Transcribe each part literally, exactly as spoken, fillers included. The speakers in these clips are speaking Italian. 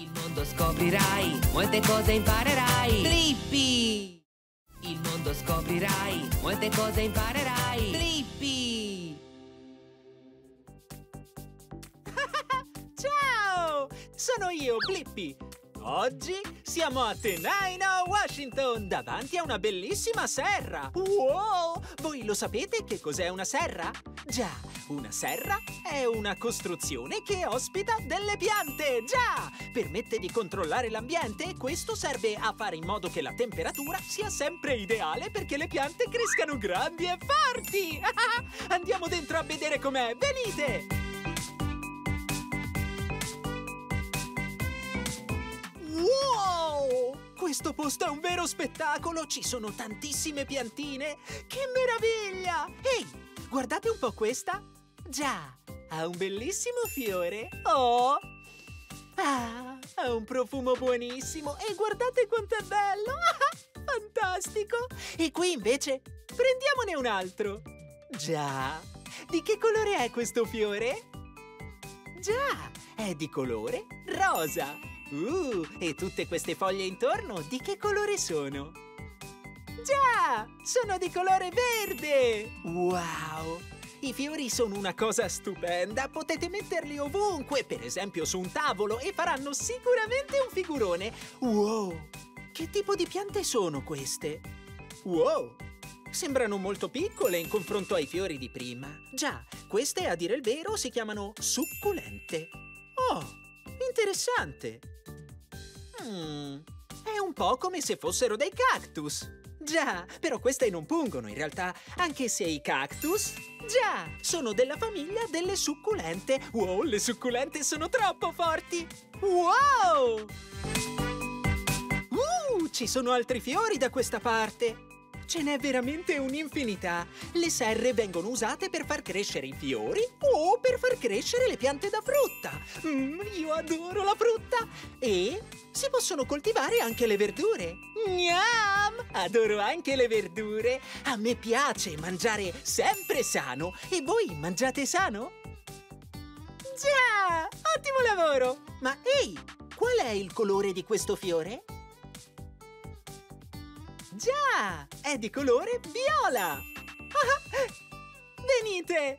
Il mondo scoprirai, molte cose imparerai. Blippi! Il mondo scoprirai, molte cose imparerai. Blippi! Ciao! Sono io, Blippi. Oggi siamo a Tenino, Washington, davanti a una bellissima serra. Wow! Voi lo sapete che cos'è una serra? Già, una serra è una costruzione che ospita delle piante. Già! Permette di controllare l'ambiente e questo serve a fare in modo che la temperatura sia sempre ideale perché le piante crescano grandi e forti. Andiamo dentro a vedere com'è. Venite! Wow! Questo posto è un vero spettacolo! Ci sono tantissime piantine! Che meraviglia! Ehi, guardate un po' questa! Già, ha un bellissimo fiore! Oh! Ah, ha un profumo buonissimo! E guardate quanto è bello! Fantastico! E qui invece, prendiamone un altro! Già! Di che colore è questo fiore? Già, è di colore rosa! Uh, e tutte queste foglie intorno di che colore sono? Già, sono di colore verde! Wow! I fiori sono una cosa stupenda, potete metterli ovunque, per esempio su un tavolo, e faranno sicuramente un figurone. Wow! Che tipo di piante sono queste? Wow! Sembrano molto piccole in confronto ai fiori di prima. Già, queste, a dire il vero, si chiamano succulente. Oh, interessante! Mm, è un po' come se fossero dei cactus. Già, però queste non pungono in realtà, anche se i cactus, già, sono della famiglia delle succulente. Wow, le succulente sono troppo forti! Wow! Uh, ci sono altri fiori da questa parte. Ce n'è veramente un'infinità. Le serre vengono usate per far crescere i fiori o per far crescere le piante da frutta. Mm, io adoro la frutta! E si possono coltivare anche le verdure. Gnam! Adoro anche le verdure. A me piace mangiare sempre sano. E voi mangiate sano? Già! Ottimo lavoro! Ma ehi, qual è il colore di questo fiore? Già! È di colore viola! Venite!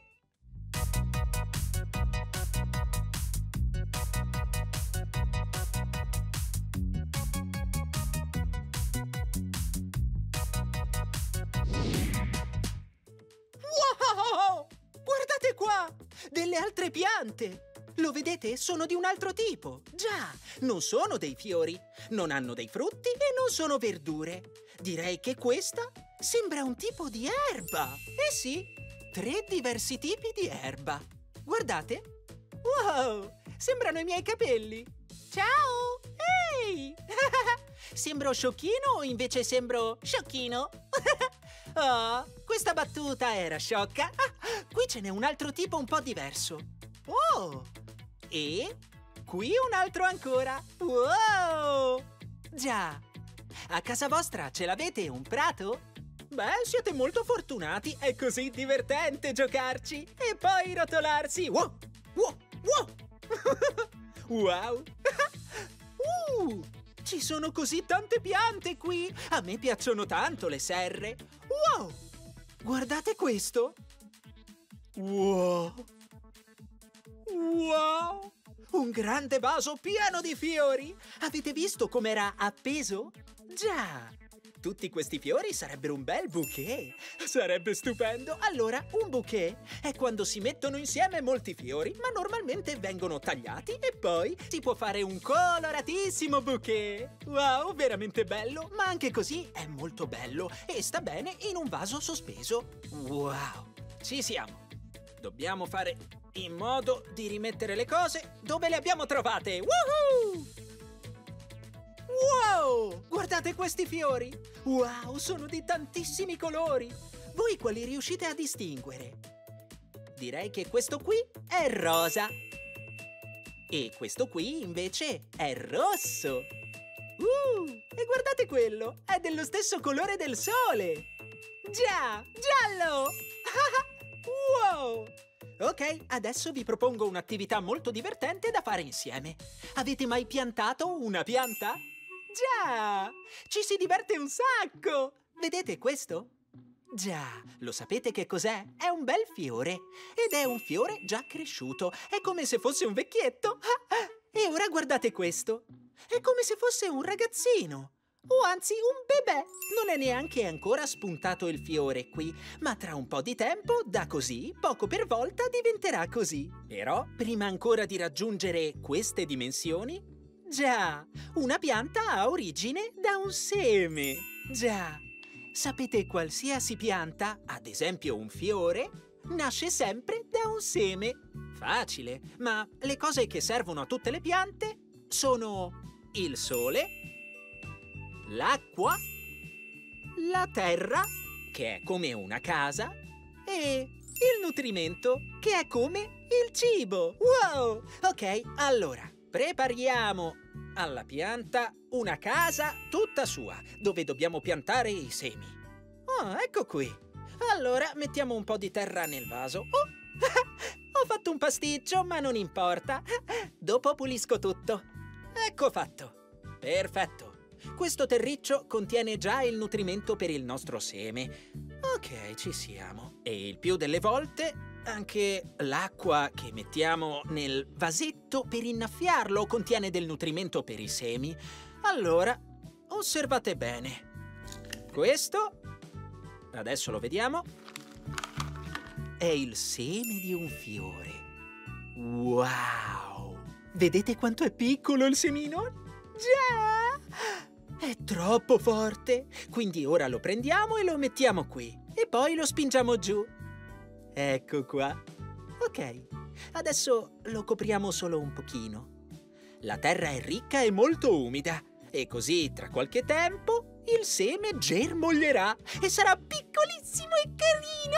Wow! Guardate qua! Delle altre piante! Lo vedete? Sono di un altro tipo. Già, non sono dei fiori, non hanno dei frutti e non sono verdure. Direi che questa sembra un tipo di erba. Eh sì, tre diversi tipi di erba. Guardate. Wow, sembrano i miei capelli. Ciao! Ehi! Sembro sciocchino o invece sembro sciocchino? Oh, questa battuta era sciocca. Ah, qui ce n'è un altro tipo un po' diverso. Oh! E qui un altro ancora. Wow! Già! A casa vostra ce l'avete un prato? Beh, siete molto fortunati. È così divertente giocarci. E poi rotolarsi. Wow! Wow! Wow! Wow! uh, ci sono così tante piante qui. A me piacciono tanto le serre. Wow! Guardate questo. Wow! Wow! Un grande vaso pieno di fiori! Avete visto com'era appeso? Già! Tutti questi fiori sarebbero un bel bouquet! Sarebbe stupendo! Allora, un bouquet è quando si mettono insieme molti fiori, ma normalmente vengono tagliati e poi si può fare un coloratissimo bouquet! Wow, veramente bello! Ma anche così è molto bello e sta bene in un vaso sospeso! Wow! Ci siamo! Dobbiamo fare in modo di rimettere le cose dove le abbiamo trovate. Woohoo! Wow! Guardate questi fiori! Wow, sono di tantissimi colori! Voi quali riuscite a distinguere? Direi che questo qui è rosa. E questo qui invece è rosso. Uh! E guardate quello! È dello stesso colore del sole! Già! Giallo! Wow! Ok, adesso vi propongo un'attività molto divertente da fare insieme. Avete mai piantato una pianta? Già! Ci si diverte un sacco! Vedete questo? Già, lo sapete che cos'è? È un bel fiore. Ed è un fiore già cresciuto. È come se fosse un vecchietto. E ora guardate questo. È come se fosse un ragazzino. O anzi, un bebè. Non è neanche ancora spuntato il fiore qui, ma tra un po' di tempo, da così, poco per volta, diventerà così. Però, prima ancora di raggiungere queste dimensioni, già, una pianta ha origine da un seme. Già, sapete, qualsiasi pianta, ad esempio un fiore, nasce sempre da un seme. Facile, ma le cose che servono a tutte le piante sono il sole, l'acqua, la terra, che è come una casa, e il nutrimento, che è come il cibo. Wow! Ok, allora, prepariamo alla pianta una casa tutta sua, dove dobbiamo piantare i semi. Oh, ecco qui. Allora, mettiamo un po' di terra nel vaso. Oh, ho fatto un pasticcio, ma non importa. Dopo pulisco tutto. Ecco fatto. Perfetto. Questo terriccio contiene già il nutrimento per il nostro seme. Ok, ci siamo. E il più delle volte anche l'acqua che mettiamo nel vasetto per innaffiarlo contiene del nutrimento per i semi. Allora, osservate bene. Questo, adesso lo vediamo, è il seme di un fiore. Wow! Vedete quanto è piccolo il semino? Già! È troppo forte, quindi ora lo prendiamo e lo mettiamo qui. E poi lo spingiamo giù. Ecco qua. Ok, adesso lo copriamo solo un pochino. La terra è ricca e molto umida. E così, tra qualche tempo, il seme germoglierà e sarà piccolissimo e carino.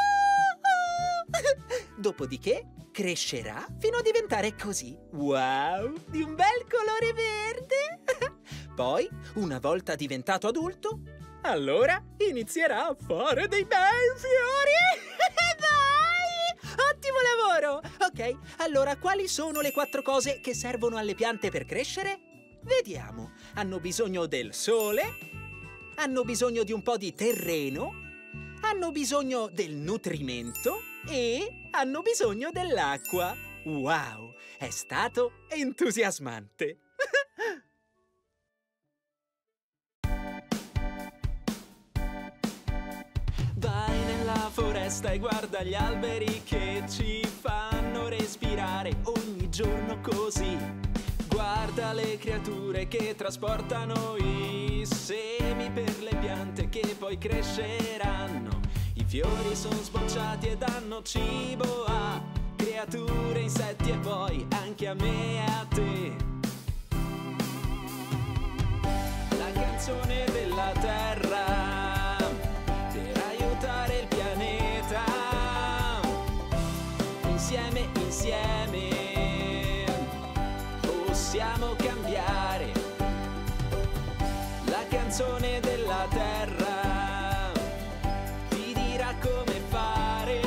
Oh, oh. Dopodiché crescerà fino a diventare così. Wow, di un bel colore verde. Poi, una volta diventato adulto, allora inizierà a fare dei bei fiori! Vai! Ottimo lavoro! Ok, allora quali sono le quattro cose che servono alle piante per crescere? Vediamo. Hanno bisogno del sole, hanno bisogno di un po' di terreno, hanno bisogno del nutrimento e hanno bisogno dell'acqua. Wow, è stato entusiasmante! Vai nella foresta e guarda gli alberi che ci fanno respirare ogni giorno così. Guarda le creature che trasportano i semi per le piante che poi cresceranno. I fiori sono sbocciati e danno cibo a creature, insetti e poi anche a me e a te. La canzone della terra il pianeta, insieme, insieme possiamo cambiare. La canzone della terra ti dirà come fare.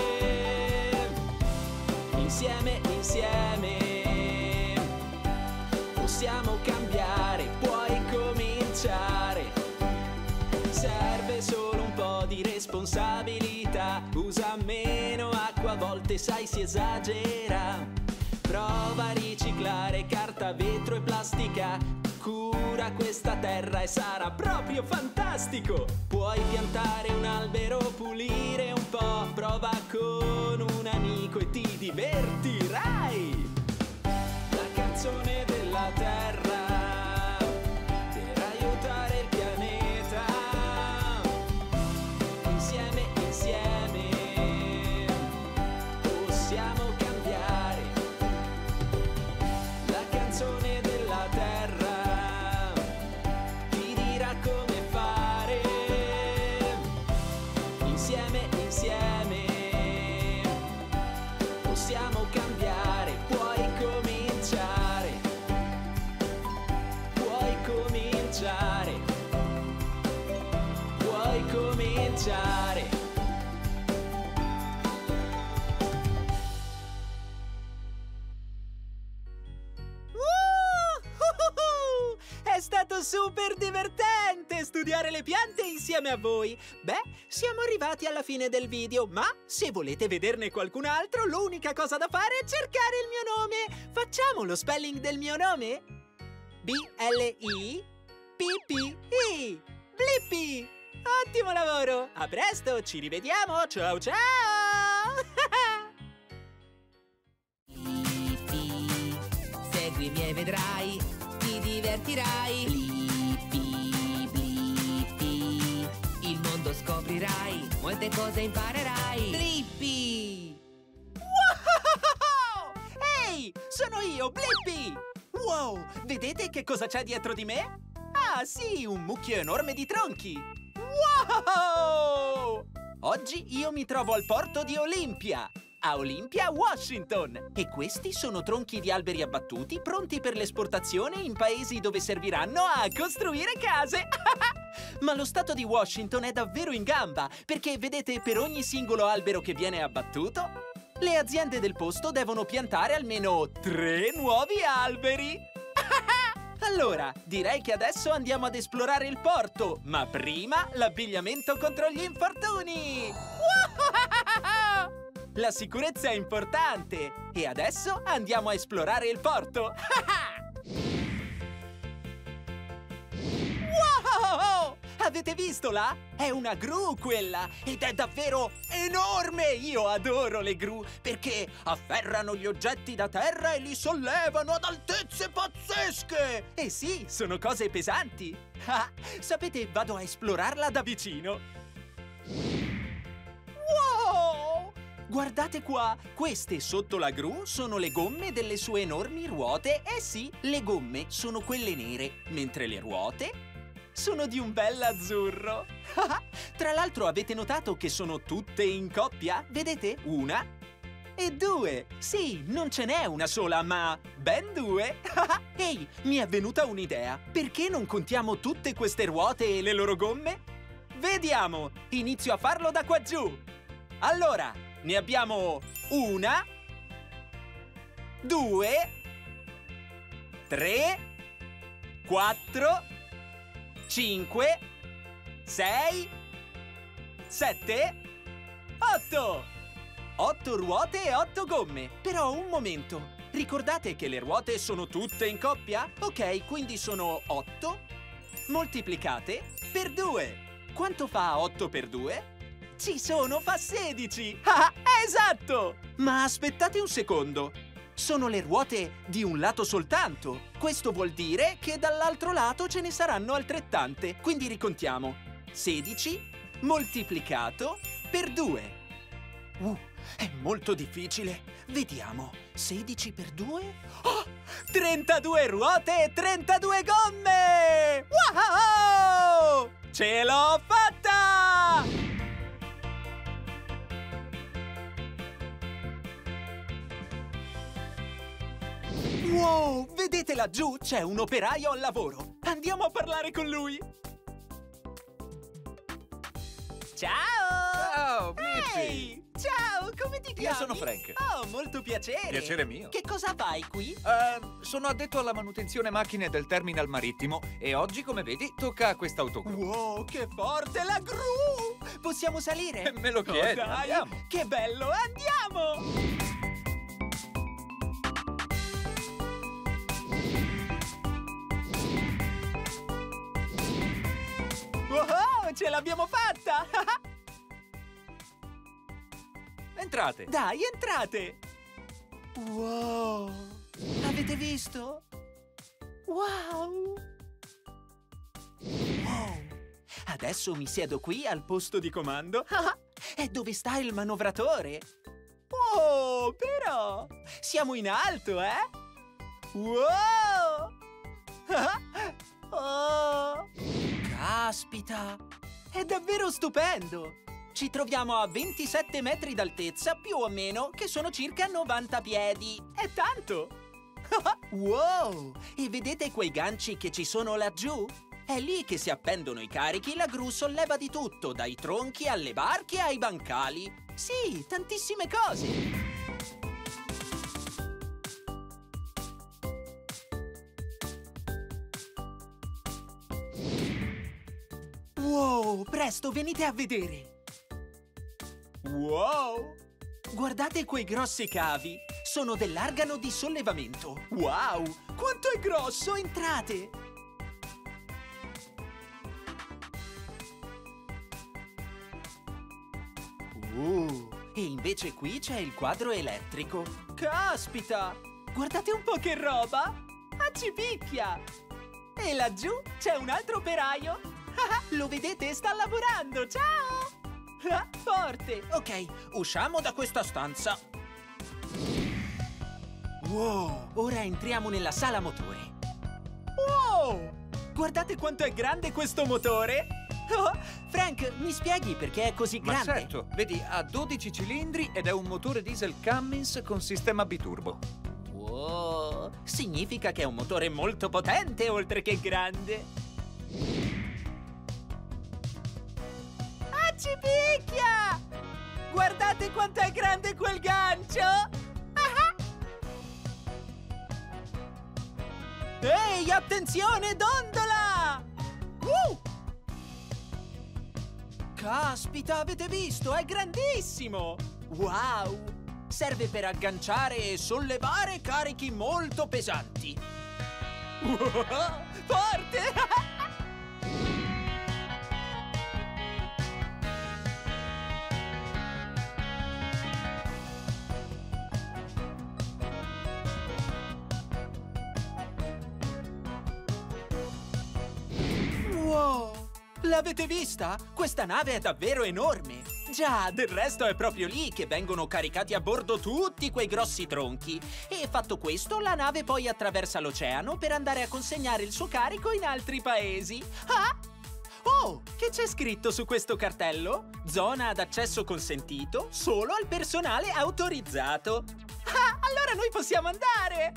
Insieme, insieme possiamo cambiare. Puoi cominciare. Serve solo un po' di responsabilità. Usa meno acqua, a volte sai si esagera. Prova a riciclare carta, vetro e plastica. Cura questa terra e sarà proprio fantastico. Puoi piantare un albero, pulire un po'. Prova con un amico e ti divertirai. La canzone della terra cominciare. stato super divertente studiare le piante insieme a voi. Beh, siamo arrivati alla fine del video, ma se volete vederne qualcun altro, l'unica cosa da fare è cercare il mio nome. Facciamo lo spelling del mio nome? B L I P P I. Blippi! Ottimo lavoro! A presto, ci rivediamo! Ciao ciao! Blippi, seguimi e vedrai, ti divertirai. Blippi, Blippi, il mondo scoprirai, molte cose imparerai. Blippi! Wow! Ehi, sono io, Blippi! Wow, vedete che cosa c'è dietro di me? Ah, sì, un mucchio enorme di tronchi! Wow! Oggi io mi trovo al porto di Olympia, a Olympia, Washington. E questi sono tronchi di alberi abbattuti pronti per l'esportazione in paesi dove serviranno a costruire case. Ma lo stato di Washington è davvero in gamba, perché vedete, per ogni singolo albero che viene abbattuto, le aziende del posto devono piantare almeno tre nuovi alberi. Allora, direi che adesso andiamo ad esplorare il porto, ma prima l'abbigliamento contro gli infortuni! La sicurezza è importante! E adesso andiamo a esplorare il porto! Wow! Avete visto là? È una gru quella! Ed è davvero enorme! Io adoro le gru perché afferrano gli oggetti da terra e li sollevano ad altezze pazzesche! E sì, sono cose pesanti! Ah, sapete, vado a esplorarla da vicino! Wow! Guardate qua! Queste sotto la gru sono le gomme delle sue enormi ruote. Eh sì, le gomme sono quelle nere, mentre le ruote sono di un bel azzurro. Tra l'altro, avete notato che sono tutte in coppia? Vedete? Una e due. Sì, non ce n'è una sola, ma ben due. Ehi, mi è venuta un'idea. Perché non contiamo tutte queste ruote e le loro gomme? Vediamo. Inizio a farlo da qua giù. Allora, ne abbiamo una, due, tre, quattro, cinque, sei, sette, otto! otto ruote e otto gomme. Però un momento. Ricordate che le ruote sono tutte in coppia? Ok, quindi sono otto moltiplicate per due. Quanto fa otto per due? Ci sono, fa sedici! Ah, esatto! Ma aspettate un secondo. Sono le ruote di un lato soltanto. Questo vuol dire che dall'altro lato ce ne saranno altrettante. Quindi ricontiamo. sedici moltiplicato per due. Uh, è molto difficile. Vediamo. sedici per due? Oh, trentadue ruote e trentadue gomme! Wow! Ce l'ho fatta! Wow, vedete laggiù? C'è un operaio al lavoro. Andiamo a parlare con lui. Ciao! Ciao, Blippi! Ehi! Ciao, come ti chiami? Io sono Frank. Oh, molto piacere. Piacere mio. Che cosa fai qui? Eh, sono addetto alla manutenzione macchine del terminal marittimo e oggi, come vedi, tocca a quest'autogru. Wow, che forte la gru! Possiamo salire? Me lo chiedi, Oh, dai, andiamo. che bello, andiamo! Wow, ce l'abbiamo fatta! Entrate. Dai, entrate! Wow! Avete visto? Wow! Wow! Adesso mi siedo qui al posto di comando. È dove sta il manovratore. Oh, però! Siamo in alto, eh? Wow! Oh! Caspita! È davvero stupendo! Ci troviamo a ventisette metri d'altezza, più o meno, che sono circa novanta piedi. È tanto! Wow! E vedete quei ganci che ci sono laggiù? È lì che si appendono i carichi, la gru solleva di tutto, dai tronchi alle barche ai bancali. Sì, tantissime cose! Wow, presto, venite a vedere! Wow! Guardate quei grossi cavi! Sono dell'argano di sollevamento! Wow! Quanto è grosso! Entrate! Uh, e invece qui c'è il quadro elettrico! Caspita! Guardate un po' che roba! Ah, ci picchia! E laggiù c'è un altro operaio! Lo vedete? Sta lavorando! Ciao! Ah, forte! Ok, usciamo da questa stanza. Wow! Ora entriamo nella sala motore. Wow! Guardate quanto è grande questo motore! Oh, Frank, mi spieghi perché è così Ma grande? certo, vedi, ha dodici cilindri ed è un motore diesel Cummins con sistema biturbo. Wow! Significa che è un motore molto potente oltre che grande. Ah, ci picchia! Guardate quanto è grande quel gancio! Ah! Ehi, attenzione, dondola! Uh! Caspita, avete visto? È grandissimo! Wow! Serve per agganciare e sollevare carichi molto pesanti. Wow, forte! Wow! L'avete vista? Questa nave è davvero enorme! Già, del resto è proprio lì che vengono caricati a bordo tutti quei grossi tronchi. E fatto questo, la nave poi attraversa l'oceano per andare a consegnare il suo carico in altri paesi. Ah! Oh, che c'è scritto su questo cartello? Zona ad accesso consentito solo al personale autorizzato. Ah, allora noi possiamo andare!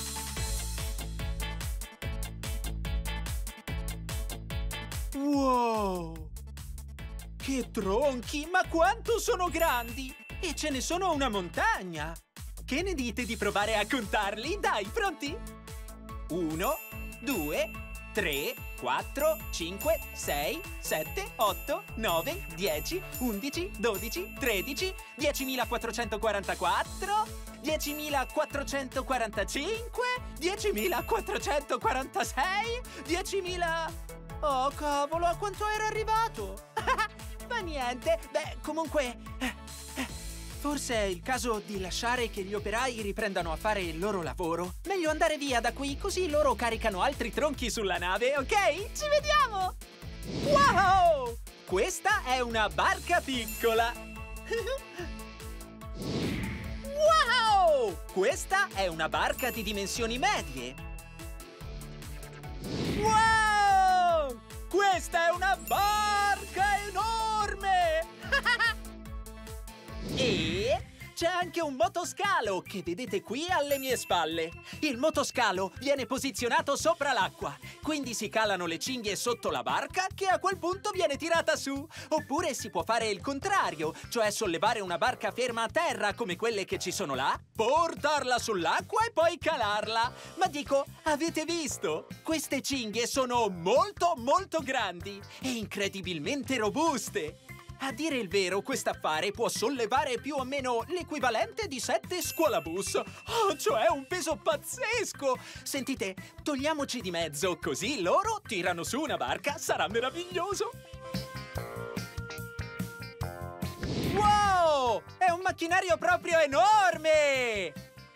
Wow! Che tronchi! Ma quanto sono grandi! E ce ne sono una montagna! Che ne dite di provare a contarli? Dai, pronti? Uno, due, tre, quattro, cinque, sei, sette, otto, nove, dieci, undici, dodici, tredici, diecimilaquattrocentoquarantaquattro, diecimilaquattrocentoquarantacinque, diecimilaquattrocentoquarantasei, diecimila... Oh, cavolo, a quanto ero arrivato? Ma niente, beh, comunque... eh, eh, forse è il caso di lasciare che gli operai riprendano a fare il loro lavoro. Meglio andare via da qui, così loro caricano altri tronchi sulla nave, ok? Ci vediamo! Wow! Questa è una barca piccola! Wow! Questa è una barca di dimensioni medie! Wow! Questa è una barca enorme! E c'è anche un motoscalo che vedete qui alle mie spalle. Il motoscalo viene posizionato sopra l'acqua, quindi si calano le cinghie sotto la barca che a quel punto viene tirata su. Oppure si può fare il contrario, cioè sollevare una barca ferma a terra come quelle che ci sono là, portarla sull'acqua e poi calarla. Ma dico, avete visto? Queste cinghie sono molto molto grandi e incredibilmente robuste. A dire il vero, quest'affare può sollevare più o meno l'equivalente di sette scuolabus. Oh, cioè un peso pazzesco! Sentite, togliamoci di mezzo, così loro tirano su una barca, sarà meraviglioso! Wow! È un macchinario proprio enorme!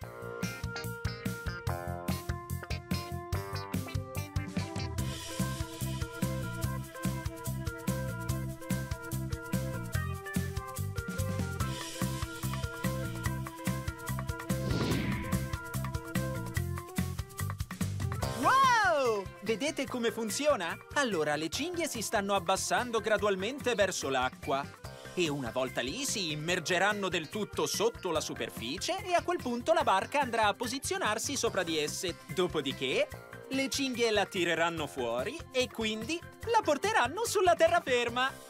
Wow! Vedete come funziona? Allora le cinghie si stanno abbassando gradualmente verso l'acqua e una volta lì si immergeranno del tutto sotto la superficie e a quel punto la barca andrà a posizionarsi sopra di esse. Dopodiché le cinghie la tireranno fuori e quindi la porteranno sulla terraferma.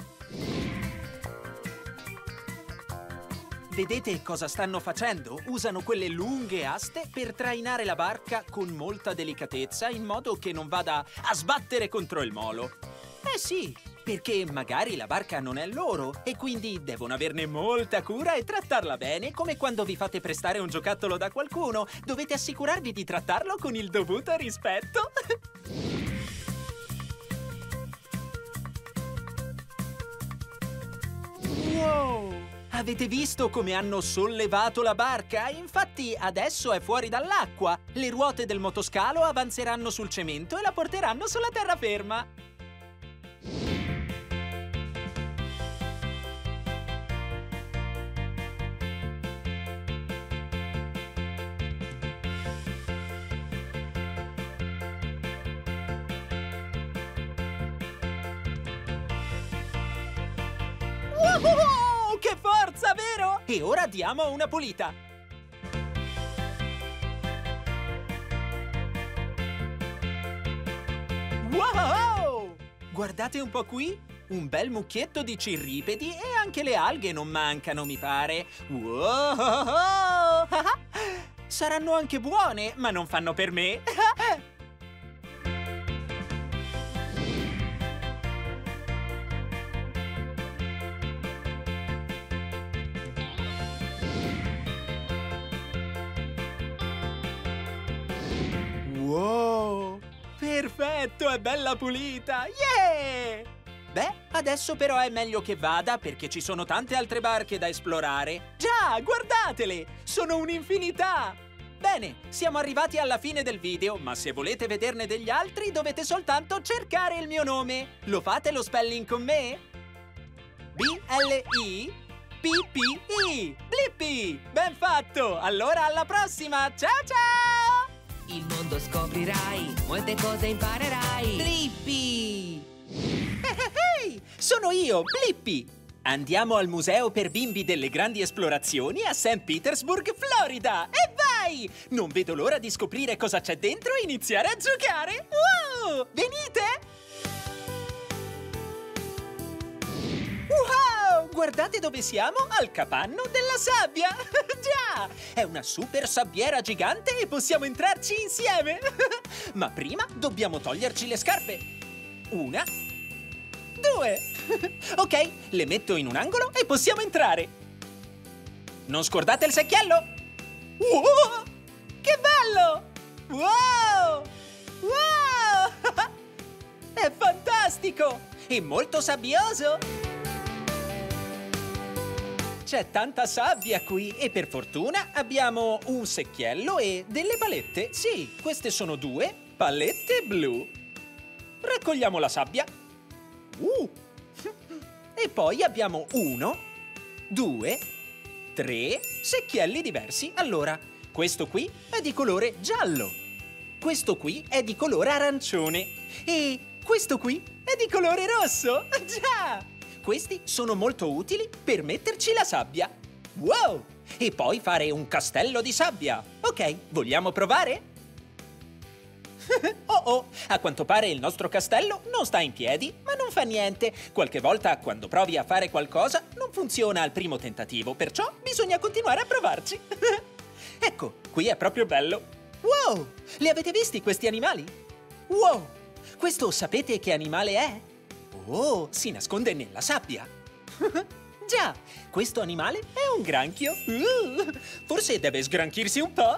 Vedete cosa stanno facendo? Usano quelle lunghe aste per trainare la barca con molta delicatezza in modo che non vada a sbattere contro il molo. Eh sì, Perché magari la barca non è loro e quindi devono averne molta cura e trattarla bene, come quando vi fate prestare un giocattolo da qualcuno. Dovete assicurarvi di trattarlo con il dovuto rispetto. Wow! Avete visto come hanno sollevato la barca? Infatti adesso è fuori dall'acqua. Le ruote del motoscalo avanzeranno sul cemento e la porteranno sulla terraferma. Wow! Che forza, vero? E ora diamo una pulita. Wow! Guardate un po' qui. Un bel mucchietto di cirripedi e anche le alghe non mancano, mi pare. Wow! Saranno anche buone, ma non fanno per me. Wow! Perfetto, è bella pulita! Yeah! Beh, adesso però è meglio che vada perché ci sono tante altre barche da esplorare. Già, guardatele! Sono un'infinità! Bene, siamo arrivati alla fine del video, ma se volete vederne degli altri dovete soltanto cercare il mio nome. Lo fate lo spelling con me? B L I P P I! Blippi! Ben fatto! Allora alla prossima! Ciao ciao! Il mondo scoprirai, molte cose imparerai. Blippi! Ehi, sono io, Blippi! Andiamo al museo per bimbi delle grandi esplorazioni a Saint Petersburg, Florida! E vai! Non vedo l'ora di scoprire cosa c'è dentro e iniziare a giocare! Wow! Venite! Wow! Guardate dove siamo! Al capanno della sabbia! Già! È una super sabbiera gigante e possiamo entrarci insieme! Ma prima dobbiamo toglierci le scarpe! Una... Due! Ok, le metto in un angolo e possiamo entrare! Non scordate il secchiello! Wow! Che bello! Wow! Wow! È fantastico! E molto sabbioso! C'è tanta sabbia qui e per fortuna abbiamo un secchiello e delle palette. Sì, queste sono due palette blu. Raccogliamo la sabbia. Uh. E poi abbiamo uno, due, tre secchielli diversi. Allora, questo qui è di colore giallo, questo qui è di colore arancione e questo qui è di colore rosso. Già! Questi sono molto utili per metterci la sabbia. Wow! E poi fare un castello di sabbia. Ok, vogliamo provare? Oh oh, a quanto pare il nostro castello non sta in piedi, ma non fa niente. Qualche volta quando provi a fare qualcosa non funziona al primo tentativo, perciò bisogna continuare a provarci. Ecco, qui è proprio bello. Wow, li avete visti questi animali? Wow, questo sapete che animale è? Oh, si nasconde nella sabbia. Già, questo animale è un granchio. Uh, forse deve sgranchirsi un po'.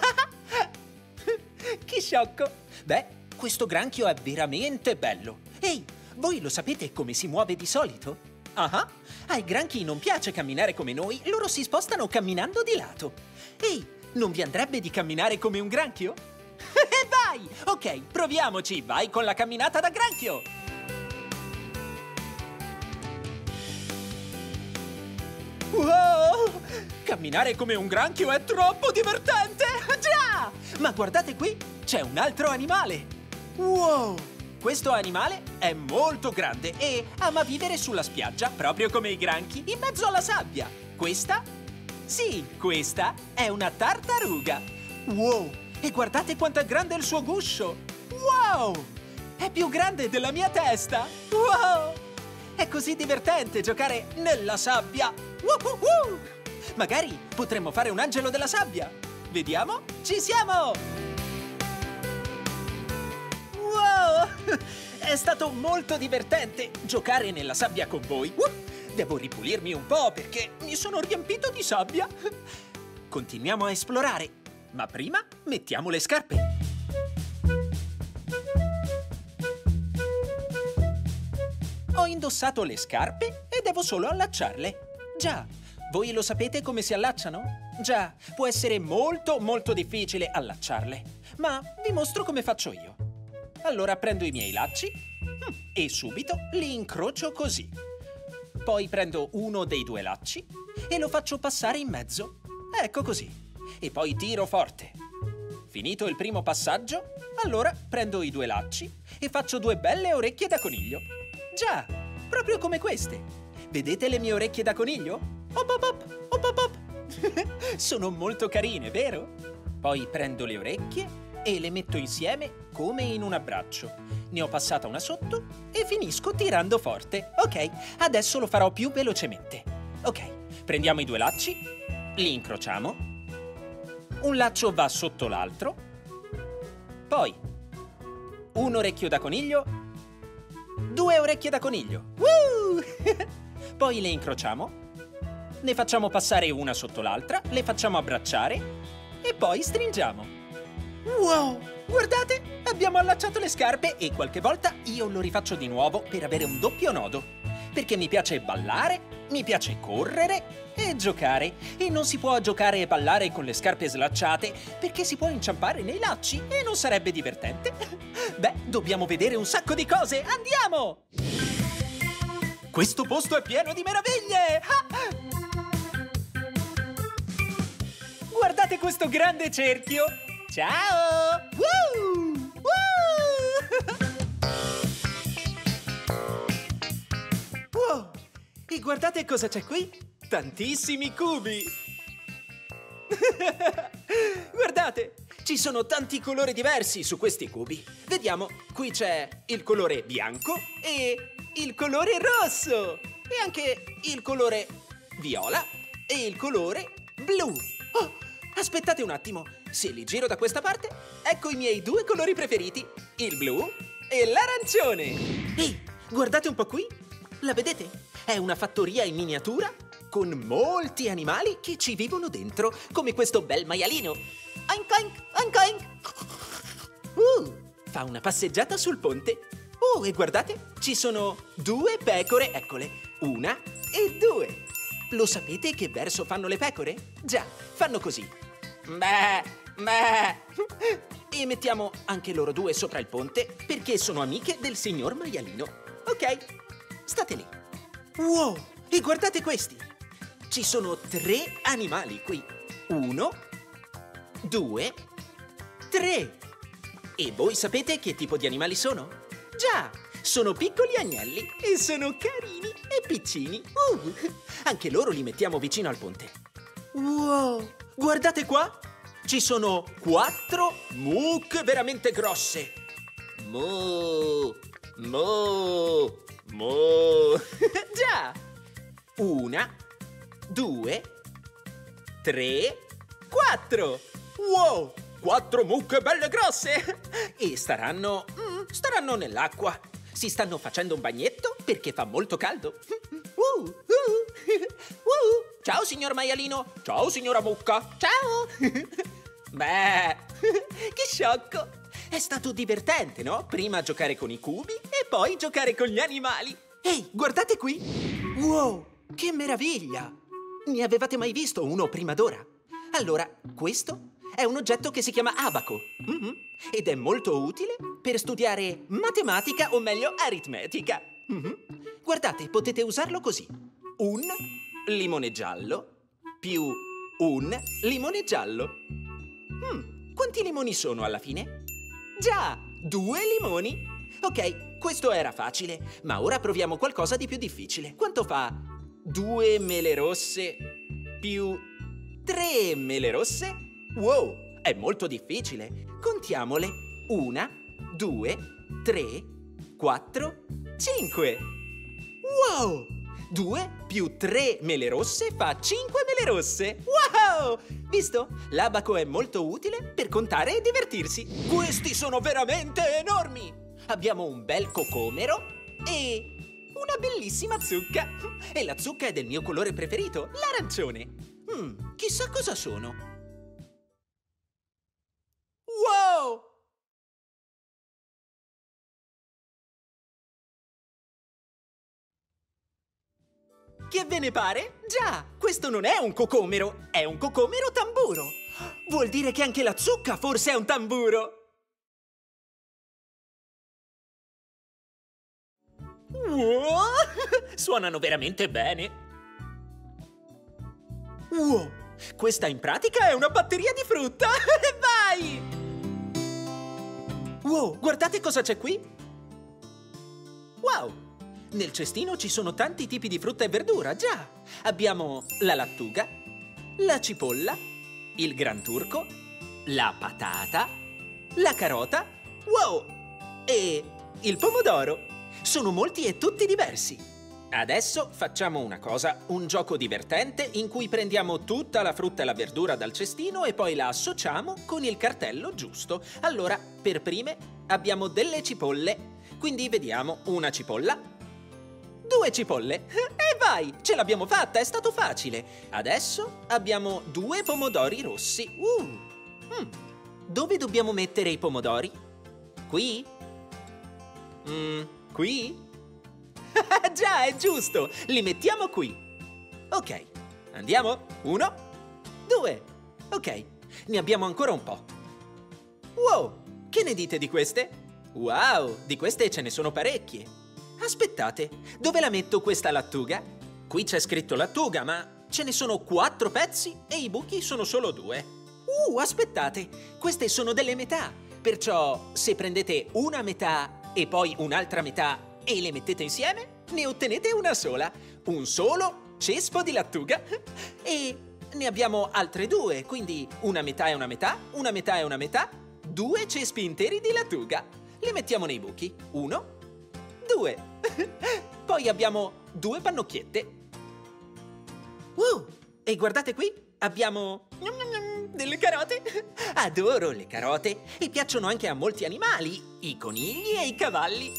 Che sciocco! Beh, questo granchio è veramente bello. Ehi, voi lo sapete come si muove di solito? Ah, ai granchi non piace camminare come noi, loro si spostano camminando di lato. Ehi, non vi andrebbe di camminare come un granchio? E vai! Ok, proviamoci, vai con la camminata da granchio! Wow! Camminare come un granchio è troppo divertente! Già! Ma guardate qui, c'è un altro animale! Wow! Questo animale è molto grande e ama vivere sulla spiaggia, proprio come i granchi, in mezzo alla sabbia. Questa? Sì, questa è una tartaruga! Wow! E guardate quanto è grande il suo guscio! Wow! È più grande della mia testa! Wow! È così divertente giocare nella sabbia! Uh-uh-uh! Magari potremmo fare un angelo della sabbia! Vediamo? Ci siamo! Wow! È stato molto divertente giocare nella sabbia con voi. Uh, devo ripulirmi un po' perché mi sono riempito di sabbia. Continuiamo a esplorare, ma prima mettiamo le scarpe. Ho indossato le scarpe e devo solo allacciarle. Già, voi lo sapete come si allacciano? Già, può essere molto molto difficile allacciarle, ma vi mostro come faccio io. Allora prendo i miei lacci e subito li incrocio così. Poi prendo uno dei due lacci e lo faccio passare in mezzo. Ecco così. E poi tiro forte. Finito il primo passaggio, allora prendo i due lacci e faccio due belle orecchie da coniglio. Già, proprio come queste. Vedete le mie orecchie da coniglio? Op op op, op op op. Sono molto carine, vero? Poi prendo le orecchie e le metto insieme come in un abbraccio. Ne ho passata una sotto e finisco tirando forte. Ok, adesso lo farò più velocemente. Ok, prendiamo i due lacci, li incrociamo. Un laccio va sotto l'altro. Poi un orecchio da coniglio. Due orecchie da coniglio. Woo! Poi le incrociamo. Ne facciamo passare una sotto l'altra. Le facciamo abbracciare. E poi stringiamo. Wow! Guardate! Abbiamo allacciato le scarpe e qualche volta io lo rifaccio di nuovo per avere un doppio nodo. Perché mi piace ballare, mi piace correre e giocare. E non si può giocare e ballare con le scarpe slacciate perché si può inciampare nei lacci e non sarebbe divertente. Beh, dobbiamo vedere un sacco di cose. Andiamo! Questo posto è pieno di meraviglie! Ah! Guardate questo grande cerchio! Ciao! Woo! Woo! Wow! E guardate cosa c'è qui! Tantissimi cubi! Guardate! Ci sono tanti colori diversi su questi cubi. Vediamo, qui c'è il colore bianco e il colore rosso. E anche il colore viola e il colore blu. Oh, aspettate un attimo. Se li giro da questa parte, ecco i miei due colori preferiti, il blu e l'arancione. Ehi, guardate un po' qui. La vedete? È una fattoria in miniatura con molti animali che ci vivono dentro, come questo bel maialino. Oink oink, oink oink. Uh, fa una passeggiata sul ponte. Oh, e guardate, ci sono due pecore, eccole, una e due. Lo sapete che verso fanno le pecore? Già, fanno così. Beh, beh. E mettiamo anche loro due sopra il ponte perché sono amiche del signor maialino. Ok, state lì. Wow, e guardate questi. Ci sono tre animali qui. Uno, due, tre. E voi sapete che tipo di animali sono? Già, sono piccoli agnelli e sono carini e piccini. Uh, anche loro li mettiamo vicino al ponte. Wow, guardate qua. Ci sono quattro mucche veramente grosse. Mu, mu, mu. Già. Una, due, tre, quattro. Wow, quattro mucche belle grosse. E staranno, mm, staranno nell'acqua. Si stanno facendo un bagnetto perché fa molto caldo. Uh, uh, uh. Ciao, signor maialino. Ciao, signora mucca. Ciao. Beh, che sciocco. È stato divertente, no? Prima giocare con i cubi e poi giocare con gli animali. Ehi, guardate qui. Wow, che meraviglia. Ne avevate mai visto uno prima d'ora? Allora, questo è un oggetto che si chiama abaco. Mm-hmm. Ed è molto utile per studiare matematica, o meglio, aritmetica. Mm-hmm. Guardate, potete usarlo così. Un limone giallo più un limone giallo. Mm, quanti limoni sono alla fine? Già, due limoni. Ok, questo era facile, ma ora proviamo qualcosa di più difficile. Quanto fa due mele rosse più tre mele rosse? Wow, è molto difficile. Contiamole. Una, due, tre, quattro, cinque. Wow! Due più tre mele rosse fa cinque mele rosse. Wow! Visto? L'abaco è molto utile per contare e divertirsi. Questi sono veramente enormi! abbiamo un bel cocomero e una bellissima zucca. E la zucca è del mio colore preferito, l'arancione. Mm, chissà cosa sono. Wow! Che ve ne pare? Già, questo non è un cocomero, è un cocomero tamburo. Vuol dire che anche la zucca forse è un tamburo. Wow! Suonano veramente bene. Wow! Questa in pratica è una batteria di frutta. Vai! Wow, guardate cosa c'è qui. Wow! Nel cestino ci sono tanti tipi di frutta e verdura, già! Abbiamo la lattuga, la cipolla, il granturco, la patata, la carota, wow! E il pomodoro. Sono molti e tutti diversi. Adesso facciamo una cosa, un gioco divertente in cui prendiamo tutta la frutta e la verdura dal cestino e poi la associamo con il cartello giusto. Allora, per prime abbiamo delle cipolle, quindi vediamo una cipolla. Due cipolle. E vai! Ce l'abbiamo fatta, è stato facile. Adesso abbiamo due pomodori rossi. Uh. Mm. Dove dobbiamo mettere i pomodori? Qui? Mm, qui? Già, è giusto! Li mettiamo qui. Ok, andiamo. Uno, due. Ok, ne abbiamo ancora un po'. Wow, che ne dite di queste? Wow, di queste ce ne sono parecchie. Aspettate, dove la metto questa lattuga? Qui c'è scritto lattuga, ma ce ne sono quattro pezzi e i buchi sono solo due. Uh, aspettate, queste sono delle metà. Perciò, se prendete una metà e poi un'altra metà e le mettete insieme, ne ottenete una sola. Un solo cespo di lattuga. E ne abbiamo altre due, quindi una metà e una metà, una metà e una metà, due cespi interi di lattuga. Li mettiamo nei buchi. Uno, due. Poi abbiamo due pannocchiette. Uh, e guardate qui, abbiamo delle carote. Adoro le carote e piacciono anche a molti animali, i conigli e i cavalli.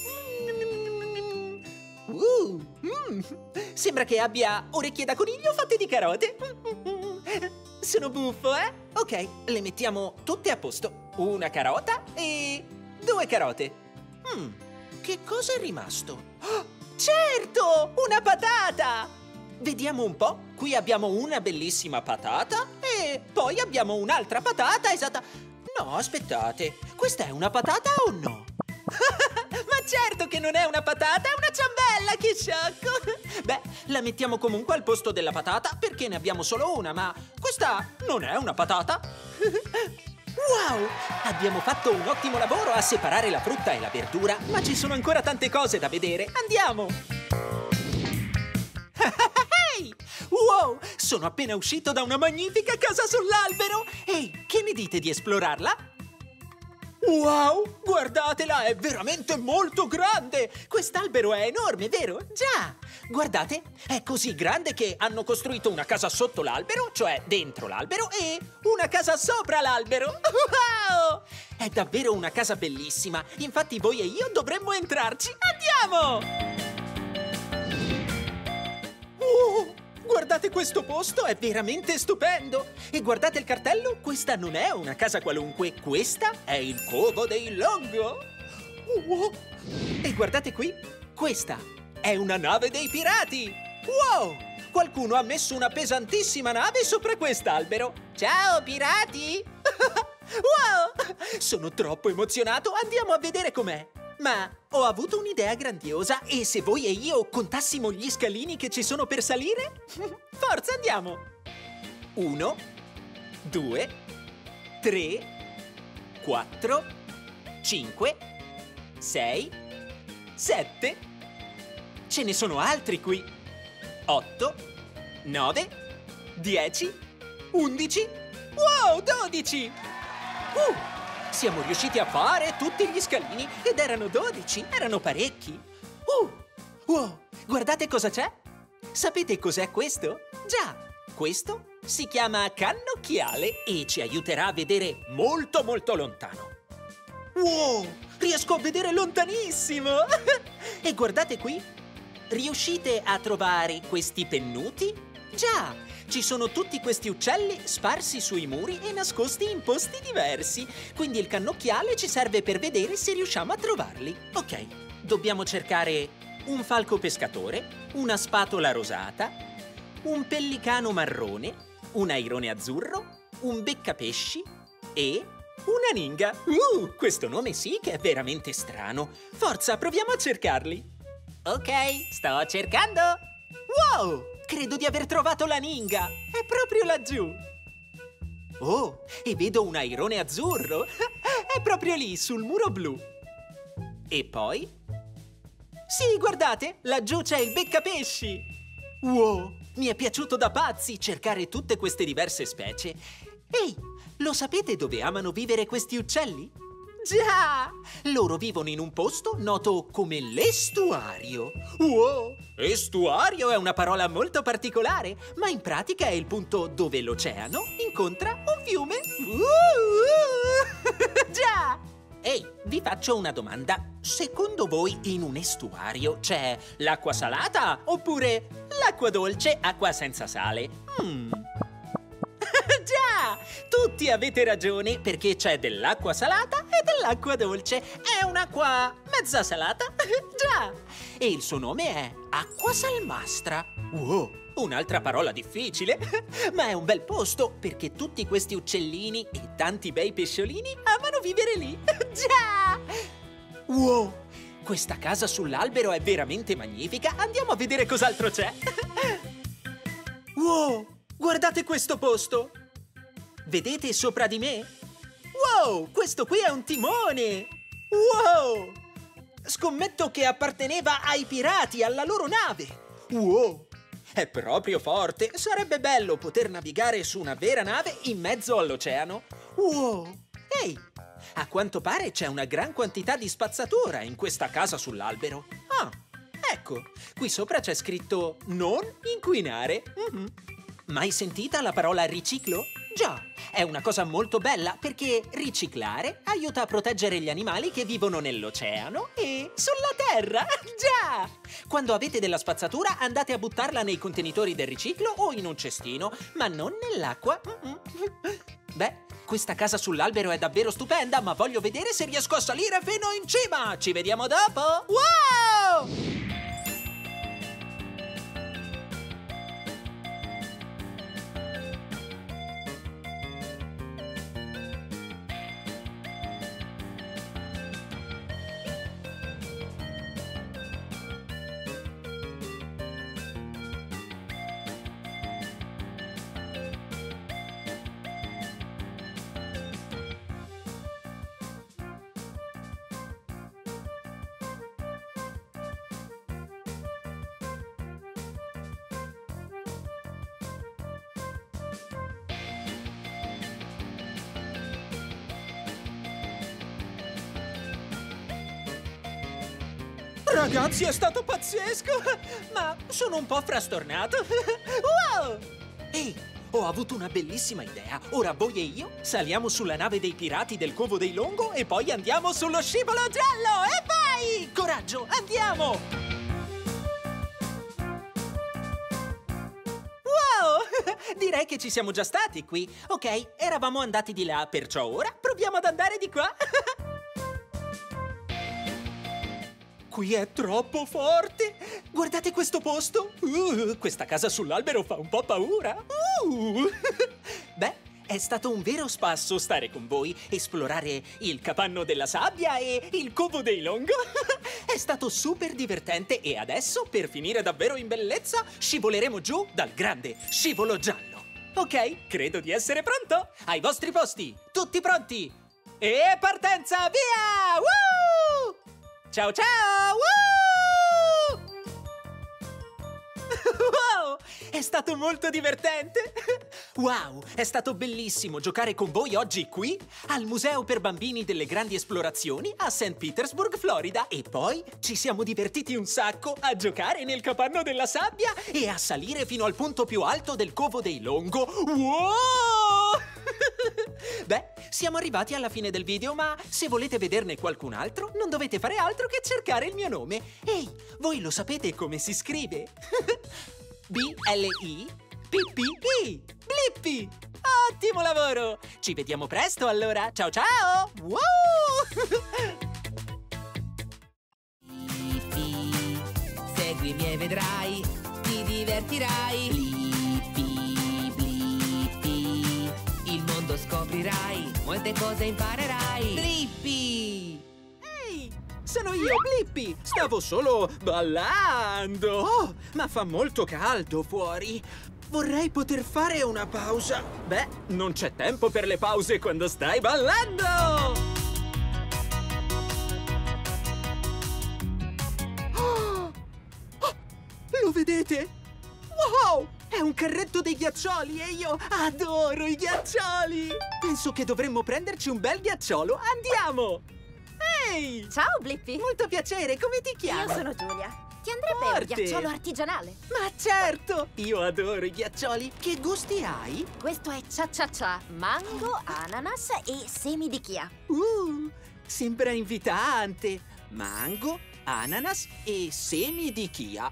Uh, mm. Sembra che abbia orecchie da coniglio fatte di carote. Sono buffo, eh? Ok, le mettiamo tutte a posto. Una carota e due carote. Mm. Che cosa è rimasto? Oh, certo! Una patata! Vediamo un po'. Qui abbiamo una bellissima patata e poi abbiamo un'altra patata esatta... No, aspettate. Questa è una patata o no? Ma certo che non è una patata, è una ciambella, che sciocco! Beh, la mettiamo comunque al posto della patata perché ne abbiamo solo una, ma questa non è una patata. Wow! Abbiamo fatto un ottimo lavoro a separare la frutta e la verdura, ma ci sono ancora tante cose da vedere. Andiamo! Ehi! Wow! Sono appena uscito da una magnifica casa sull'albero! Ehi, che ne dite di esplorarla? Wow! Guardatela, è veramente molto grande! Quest'albero è enorme, vero? Già! Guardate, è così grande che hanno costruito una casa sotto l'albero, cioè dentro l'albero, e una casa sopra l'albero! Wow! È davvero una casa bellissima! Infatti voi e io dovremmo entrarci! Andiamo! Oh! Guardate questo posto, è veramente stupendo! E guardate il cartello, questa non è una casa qualunque, questa è il Covo dei Longo! Oh. E guardate qui, questa è una nave dei pirati! Wow! Qualcuno ha messo una pesantissima nave sopra quest'albero! Ciao, pirati! Wow! Sono troppo emozionato, andiamo a vedere com'è! Ma ho avuto un'idea grandiosa e se voi e io contassimo gli scalini che ci sono per salire? Forza, andiamo! Uno, due, tre, quattro, cinque, sei, sette. Ce ne sono altri qui. Otto, nove, dieci, undici. Wow, dodici! Uh! Siamo riusciti a fare tutti gli scalini ed erano dodici, erano parecchi. Uh, wow, guardate cosa c'è? Sapete cos'è questo? Già, questo si chiama cannocchiale e ci aiuterà a vedere molto molto lontano. Wow, riesco a vedere lontanissimo! E guardate qui, riuscite a trovare questi pennuti? Già, ci sono tutti questi uccelli sparsi sui muri e nascosti in posti diversi. Quindi il cannocchiale ci serve per vedere se riusciamo a trovarli. Ok, dobbiamo cercare un falco pescatore, una spatola rosata, un pellicano marrone, un airone azzurro, un beccapesci e una ninga. Uh, questo nome sì che è veramente strano. Forza, proviamo a cercarli. Ok, sto cercando. Wow, credo di aver trovato la ninga. È proprio laggiù. Oh, e vedo un airone azzurro. È proprio lì, sul muro blu. E poi? Sì, guardate, laggiù c'è il beccapesci. Wow, mi è piaciuto da pazzi cercare tutte queste diverse specie. Ehi, lo sapete dove amano vivere questi uccelli? Già! Loro vivono in un posto noto come l'estuario. Wow! Estuario è una parola molto particolare, ma in pratica è il punto dove l'oceano incontra un fiume. Uh! Già! Ehi, vi faccio una domanda. Secondo voi in un estuario c'è l'acqua salata oppure l'acqua dolce, acqua senza sale? Hmm... Già! Tutti avete ragione perché c'è dell'acqua salata e dell'acqua dolce. È un'acqua mezza salata. Già! E il suo nome è acqua salmastra. Wow! Un'altra parola difficile, ma è un bel posto perché tutti questi uccellini e tanti bei pesciolini amano vivere lì. Già! Wow! Questa casa sull'albero è veramente magnifica. Andiamo a vedere cos'altro c'è. Wow! Guardate questo posto! Vedete sopra di me? Wow! Questo qui è un timone! Wow! Scommetto che apparteneva ai pirati, alla loro nave! Wow! È proprio forte! Sarebbe bello poter navigare su una vera nave in mezzo all'oceano! Wow! Ehi! A quanto pare c'è una gran quantità di spazzatura in questa casa sull'albero! Ah! Ecco! Qui sopra c'è scritto non inquinare! Mm-hmm. Mai sentita la parola riciclo? Già, è una cosa molto bella perché riciclare aiuta a proteggere gli animali che vivono nell'oceano e sulla terra. Già! Quando avete della spazzatura andate a buttarla nei contenitori del riciclo o in un cestino, ma non nell'acqua. Mm-mm. Beh, questa casa sull'albero è davvero stupenda, ma voglio vedere se riesco a salire fino in cima. Ci vediamo dopo. Wow! Ragazzi, è stato pazzesco! Ma sono un po' frastornato. Wow! Ehi, ho avuto una bellissima idea. Ora voi e io saliamo sulla nave dei pirati del Covo dei Longo e poi andiamo sullo scivolo giallo! E vai! Coraggio, andiamo! Wow! Direi che ci siamo già stati qui. Ok, eravamo andati di là, perciò ora proviamo ad andare di qua. Qui è troppo forte! Guardate questo posto! Uh, questa casa sull'albero fa un po' paura! Uh. Beh, è stato un vero spasso stare con voi, esplorare il capanno della sabbia e il covo dei Longo. È stato super divertente e adesso, per finire davvero in bellezza, scivoleremo giù dal grande scivolo giallo. Ok, credo di essere pronto! Ai vostri posti! Tutti pronti! E partenza! Via! Woo! Ciao ciao! Woo! Wow! È stato molto divertente! Wow! È stato bellissimo giocare con voi oggi qui al Museo per Bambini delle Grandi Esplorazioni a Saint Petersburg, Florida. E poi ci siamo divertiti un sacco a giocare nel capanno della sabbia e a salire fino al punto più alto del Covo dei Longo. Wow! Beh, siamo arrivati alla fine del video, ma se volete vederne qualcun altro, non dovete fare altro che cercare il mio nome. Ehi, voi lo sapete come si scrive? B L I P P I. Blippi! Ottimo lavoro! Ci vediamo presto allora. Ciao ciao! Wow! Blippi, seguimi e vedrai, ti divertirai. Blippi, Blippi, il mondo scoprirai, molte cose imparerai. Blippi! Ehi, sono io, Blippi! Stavo solo ballando! Oh, ma fa molto caldo fuori! Vorrei poter fare una pausa. Beh, non c'è tempo per le pause quando stai ballando! Oh! Oh, lo vedete? Wow! È un carretto dei ghiaccioli e io adoro i ghiaccioli! Penso che dovremmo prenderci un bel ghiacciolo. Andiamo! Ehi! Ciao, Blippi! Molto piacere, come ti chiami? Io sono Giulia. Ti andrebbe Forte. un ghiacciolo artigianale? Ma certo! Io adoro i ghiaccioli. Che gusti hai? Questo è Cia Cia Cia, mango, ananas e semi di chia. Uh, sembra invitante. Mango, ananas e semi di chia.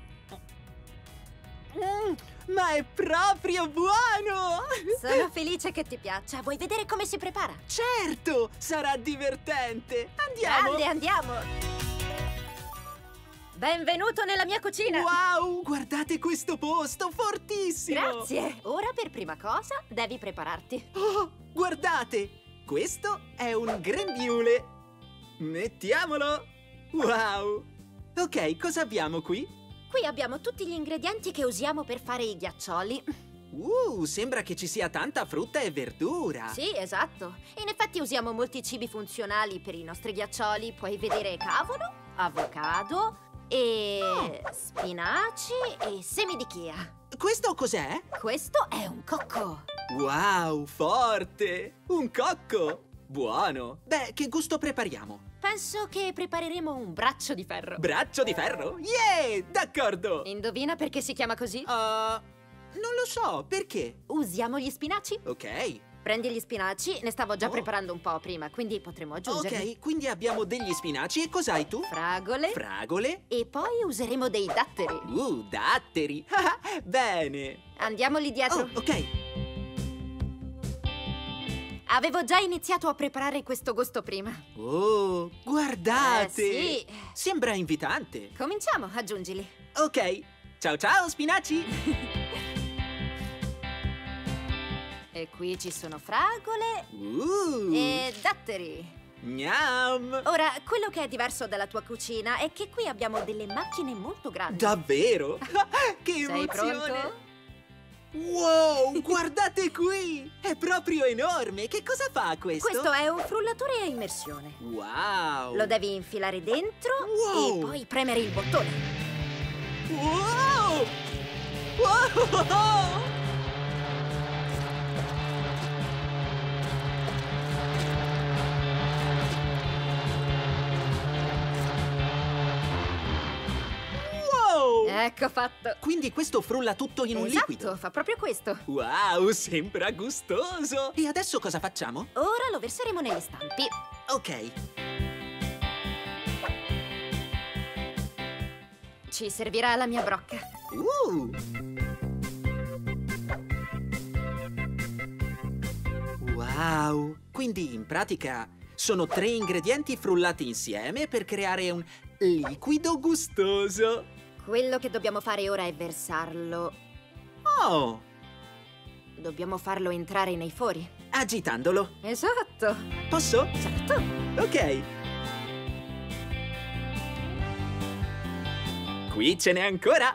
Mm, ma è proprio buono! Sono felice che ti piaccia. Vuoi vedere come si prepara? Certo! Sarà divertente! Andiamo! Grande, andiamo! Benvenuto nella mia cucina! Wow! Guardate questo posto, fortissimo! Grazie! Ora, per prima cosa, devi prepararti. Oh, guardate! Questo è un grembiule! Mettiamolo! Wow! Ok, cosa abbiamo qui? Qui abbiamo tutti gli ingredienti che usiamo per fare i ghiaccioli. Uh, sembra che ci sia tanta frutta e verdura! Sì, esatto. In effetti usiamo molti cibi funzionali per i nostri ghiaccioli. Puoi vedere cavolo, avocado e Oh. spinaci e semi di chia. Questo cos'è? Questo è un cocco. Wow, forte! Un cocco! Buono! Beh, che gusto prepariamo? Penso che prepareremo un braccio di ferro. Braccio di ferro? Yeah! D'accordo! Indovina perché si chiama così? Uh, non lo so, perché? Usiamo gli spinaci? Ok. Prendi gli spinaci, ne stavo già Oh. preparando un po' prima, quindi potremo aggiungerli. Ok, quindi abbiamo degli spinaci e cos'hai tu? Fragole. Fragole? E poi useremo dei datteri. Uh, datteri! Bene! Andiamo lì dietro. Oh, ok. Avevo già iniziato a preparare questo gusto prima. Oh, guardate! Eh, sì. Sembra invitante. Cominciamo, aggiungili. Ok. Ciao ciao, spinaci! E qui ci sono fragole Uh! e datteri. Gnam! Ora, quello che è diverso dalla tua cucina è che qui abbiamo delle macchine molto grandi. Davvero? Che Sei emozione! pronto? Wow, guardate qui! È proprio enorme! Che cosa fa questo? Questo è un frullatore a immersione. Wow! Lo devi infilare dentro Wow. e poi premere il bottone. Wow! Wow! Wow! Ecco fatto. Quindi questo frulla tutto in un Esatto, liquido. fa proprio questo. Wow, sembra gustoso! E adesso cosa facciamo? Ora lo verseremo negli stampi. Ok. Ci servirà la mia brocca. Uh! Wow! Quindi in pratica sono tre ingredienti frullati insieme per creare un liquido gustoso. Quello che dobbiamo fare ora è versarlo. Oh! Dobbiamo farlo entrare nei fori. Agitandolo. Esatto. Posso? Certo. Ok. Qui ce n'è ancora.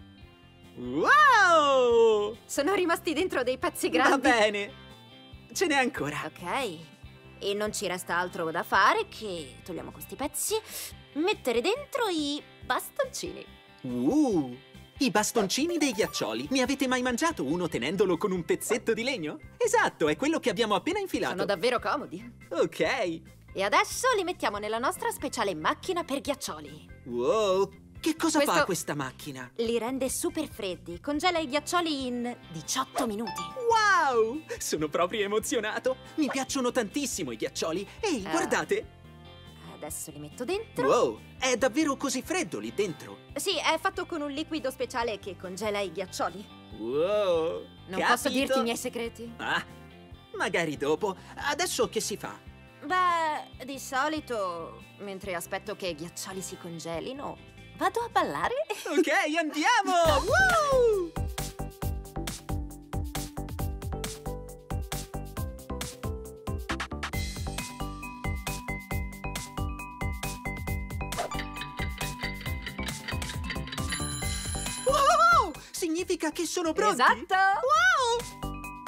Wow! Sono rimasti dentro dei pezzi Va grandi. bene. Ce n'è ancora. Ok. E non ci resta altro da fare che togliamo questi pezzi, mettere dentro i bastoncini. Uh! I bastoncini dei ghiaccioli. Ne avete mai mangiato uno tenendolo con un pezzetto di legno? Esatto, è quello che abbiamo appena infilato. Sono davvero comodi. Ok. E adesso li mettiamo nella nostra speciale macchina per ghiaccioli. Wow! Che cosa Questo- fa questa macchina? Li rende super freddi. Congela i ghiaccioli in diciotto minuti. Wow! Sono proprio emozionato. Mi piacciono tantissimo i ghiaccioli. Ehi, Ah. guardate! Adesso li metto dentro. Wow, è davvero così freddo lì dentro? Sì, è fatto con un liquido speciale che congela i ghiaccioli. Wow! Non capito? posso dirti i miei segreti? Ah, magari dopo. Adesso che si fa? Beh, di solito, mentre aspetto che i ghiaccioli si congelino, vado a ballare. Ok, andiamo! Woo! Wow! Significa che sono pronti? Esatto! Wow!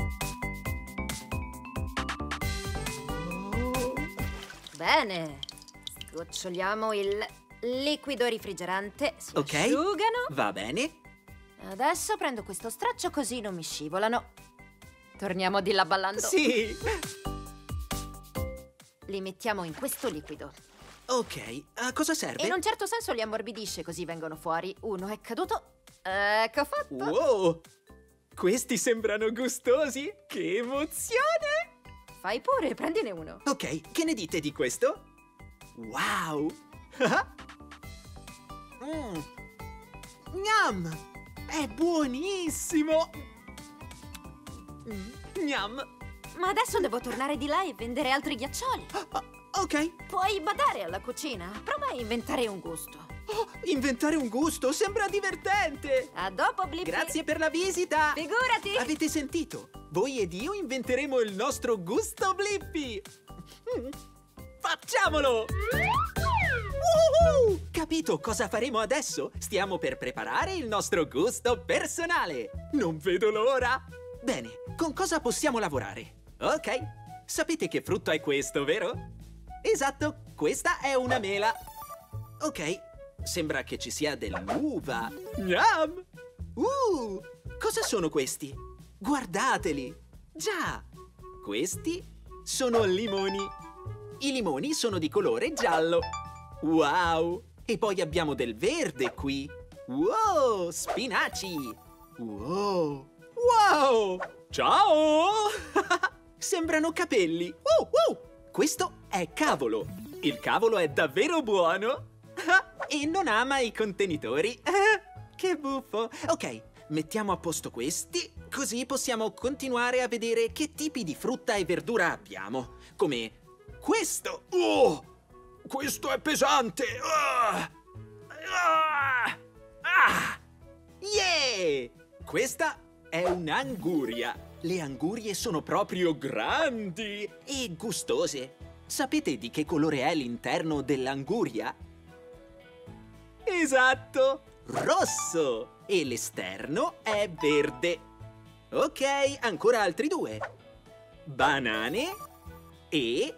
Bene. Sgoccioliamo il liquido refrigerante. Si Ok. asciugano. Va bene. Adesso prendo questo straccio così non mi scivolano. Torniamo di là ballando. Sì. Li mettiamo in questo liquido. Ok, a cosa serve? In un certo senso li ammorbidisce così vengono fuori. Uno è caduto. Ecco fatto. Wow! Questi sembrano gustosi! Che emozione! Fai pure, prendine uno. Ok, che ne dite di questo? Wow! mm. Gnam! È buonissimo! Mm. Gnam! Ma adesso devo tornare di là e vendere altri ghiaccioli. Ah, ok. Puoi badare alla cucina. Prova a inventare un gusto. Oh, inventare un gusto sembra divertente! A dopo, Blippi. Grazie per la visita! Figurati. Avete sentito? Voi ed io inventeremo il nostro gusto Blippi! Mm. Facciamolo! Woohoo! Capito cosa faremo adesso? Stiamo per preparare il nostro gusto personale! Non vedo l'ora! Bene, con cosa possiamo lavorare? Ok, sapete che frutto è questo, vero? Esatto, questa è una mela. Ok, sembra che ci sia dell'uva. Gnam! Uh, cosa sono questi? Guardateli! Già, questi sono limoni. I limoni sono di colore giallo. Wow! E poi abbiamo del verde qui. Wow! Spinaci! Wow! Wow! Ciao! Sembrano capelli. Wow, wow! Questo è cavolo. Il cavolo è davvero buono. E non ama i contenitori. Che buffo! Ok, mettiamo a posto questi, così possiamo continuare a vedere che tipi di frutta e verdura abbiamo. Come questo. Oh! Questo è pesante! Ah! Ah! Ah! Yeah! Questa è un'anguria. Le angurie sono proprio grandi e gustose. Sapete di che colore è l'interno dell'anguria? Esatto! Rosso! E l'esterno è verde. Ok, ancora altri due. Banane e...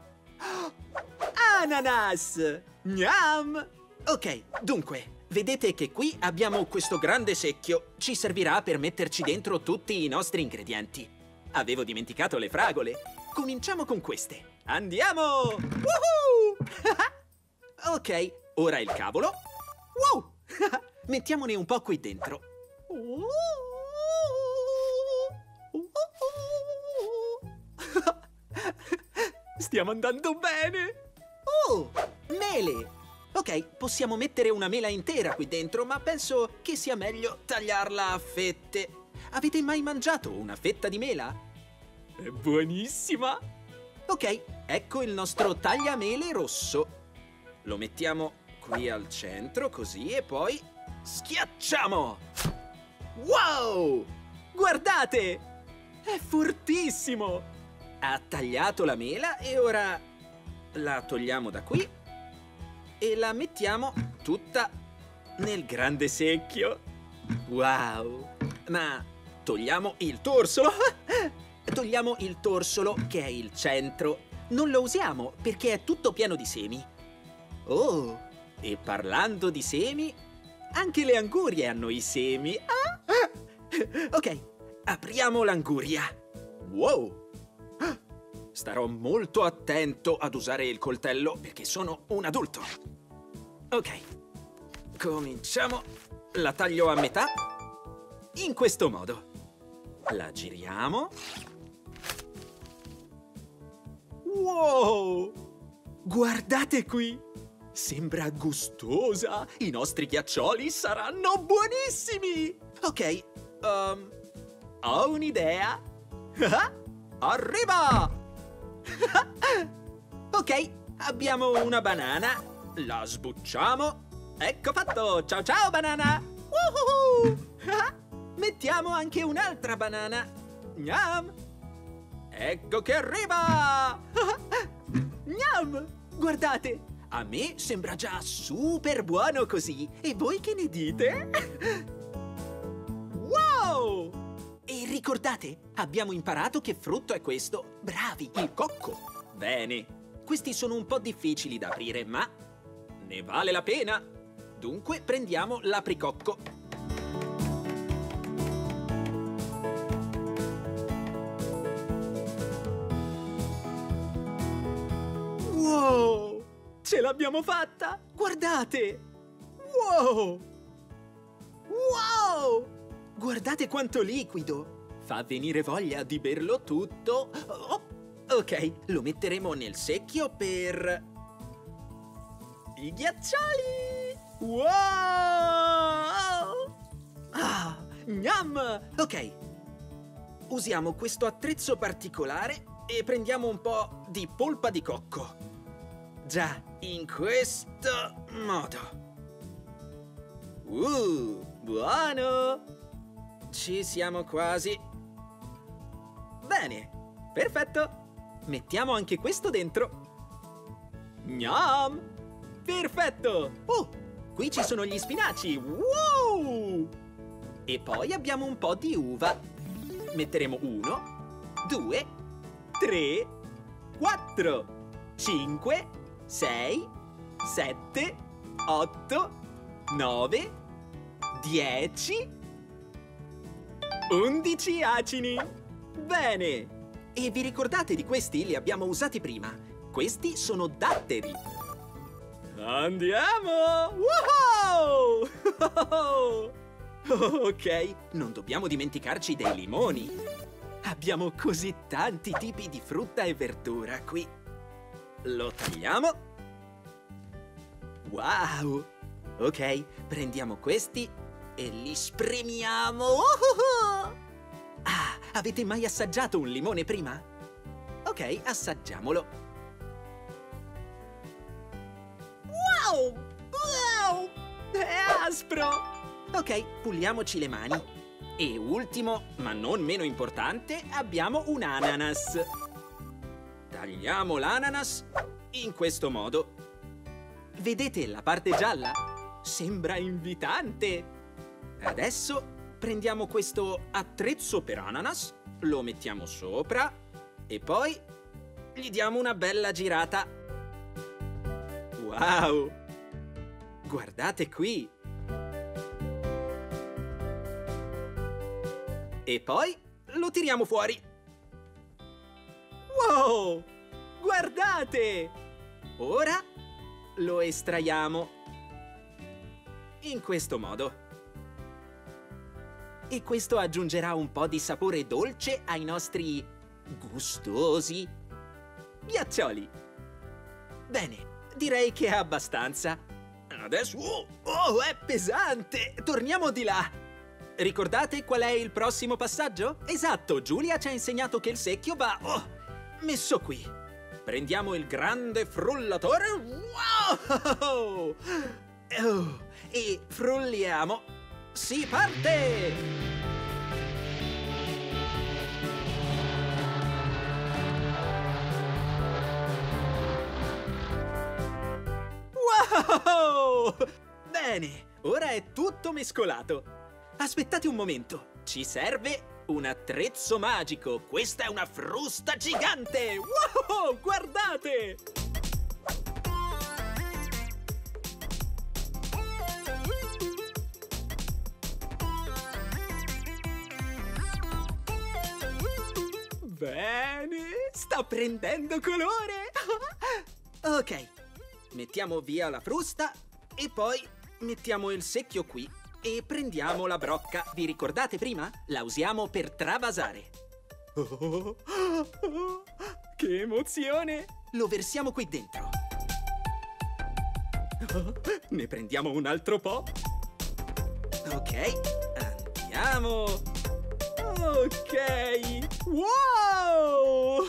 ananas! Gnam! Ok, dunque, vedete che qui abbiamo questo grande secchio. Ci servirà per metterci dentro tutti i nostri ingredienti. Avevo dimenticato le fragole. Cominciamo con queste. Andiamo! Woohoo! Ok, ora il cavolo. Wow! Mettiamone un po' qui dentro. Stiamo andando bene! Oh, mele! Ok, possiamo mettere una mela intera qui dentro, ma penso che sia meglio tagliarla a fette. Avete mai mangiato una fetta di mela? È buonissima! Ok, ecco il nostro tagliamele rosso. Lo mettiamo qui al centro, così, e poi schiacciamo! Wow! Guardate! È fortissimo! Ha tagliato la mela e ora la togliamo da qui e la mettiamo tutta nel grande secchio. Wow! Ma togliamo il torsolo! Togliamo il torsolo, che è il centro. Non lo usiamo perché è tutto pieno di semi. Oh! E parlando di semi, anche le angurie hanno i semi. Ah! Ok, apriamo l'anguria. Wow! Starò molto attento ad usare il coltello perché sono un adulto. Ok, Cominciamo. La taglio a metà. In questo modo. La giriamo. Wow! Guardate qui! Sembra gustosa! I nostri ghiaccioli saranno buonissimi! Ok, um, ho un'idea! Arriva! Ok, abbiamo una banana. La sbucciamo. Ecco fatto! Ciao ciao banana! Uhuhu! Mettiamo anche un'altra banana. Gnam! Ecco che arriva! Gnam! Guardate! A me sembra già super buono così. E voi che ne dite? Wow! E ricordate, abbiamo imparato che frutto è questo. Bravi, il cocco. Bene, questi sono un po' difficili da aprire, ma ne vale la pena. Dunque prendiamo l'apricocco. Wow! Ce l'abbiamo fatta! Guardate! Wow! Wow! Guardate quanto liquido! Fa venire voglia di berlo tutto. Oh, ok, lo metteremo nel secchio per i ghiaccioli! Wow! Ah, gnam! Ok, usiamo questo attrezzo particolare e prendiamo un po' di polpa di cocco. Già, in questo modo. Uh, buono! Ci siamo quasi. Bene, perfetto. Mettiamo anche questo dentro. Gnam! Perfetto! Oh, qui ci sono gli spinaci. Wow! E poi abbiamo un po' di uva. Metteremo uno, due, tre, quattro, cinque, sei, sette, otto, nove, dieci, undici acini. Bene! E vi ricordate di questi? Li abbiamo usati prima. Questi sono datteri. Andiamo! Wow! Ok, non dobbiamo dimenticarci dei limoni. Abbiamo così tanti tipi di frutta e verdura qui. Lo tagliamo. Wow! Ok, prendiamo questi e li spremiamo. Oh! Ah, avete mai assaggiato un limone prima? Ok, assaggiamolo. Wow! Wow! È aspro! Ok, puliamoci le mani. E ultimo, ma non meno importante, abbiamo un ananas. Tagliamo l'ananas in questo modo. Vedete la parte gialla? Sembra invitante. Adesso prendiamo questo attrezzo per ananas, lo mettiamo sopra e poi gli diamo una bella girata. Wow! Guardate qui! E poi lo tiriamo fuori. Wow! Guardate! Ora lo estraiamo in questo modo. E questo aggiungerà un po' di sapore dolce ai nostri gustosi ghiaccioli. Bene, direi che è abbastanza. Adesso... Oh, oh, è pesante! Torniamo di là! Ricordate qual è il prossimo passaggio? Esatto, Giulia ci ha insegnato che il secchio va... Oh, messo qui. Prendiamo il grande frullatore. Wow! Oh, e frulliamo. Si parte! Wow! Bene, ora è tutto mescolato. Aspettate un momento, ci serve un attrezzo magico. Questa è una frusta gigante! Wow! Guardate! Bene, sta prendendo colore! Ok, mettiamo via la frusta e poi mettiamo il secchio qui e prendiamo la brocca. Vi ricordate prima? La usiamo per travasare. Oh, oh, oh, che emozione! Lo versiamo qui dentro. Oh, ne prendiamo un altro po'. Ok, andiamo. Ok. Wow!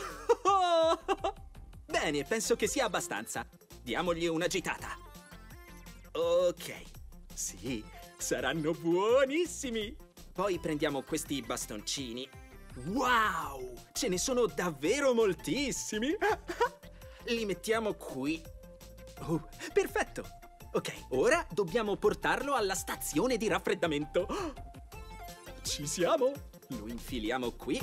Bene, penso che sia abbastanza. Diamogli una gitata. Ok. Sì, saranno buonissimi. Poi prendiamo questi bastoncini. Wow! Ce ne sono davvero moltissimi. Li mettiamo qui. Oh, perfetto. Ok, ora dobbiamo portarlo alla stazione di raffreddamento. Ci siamo? Lo infiliamo qui.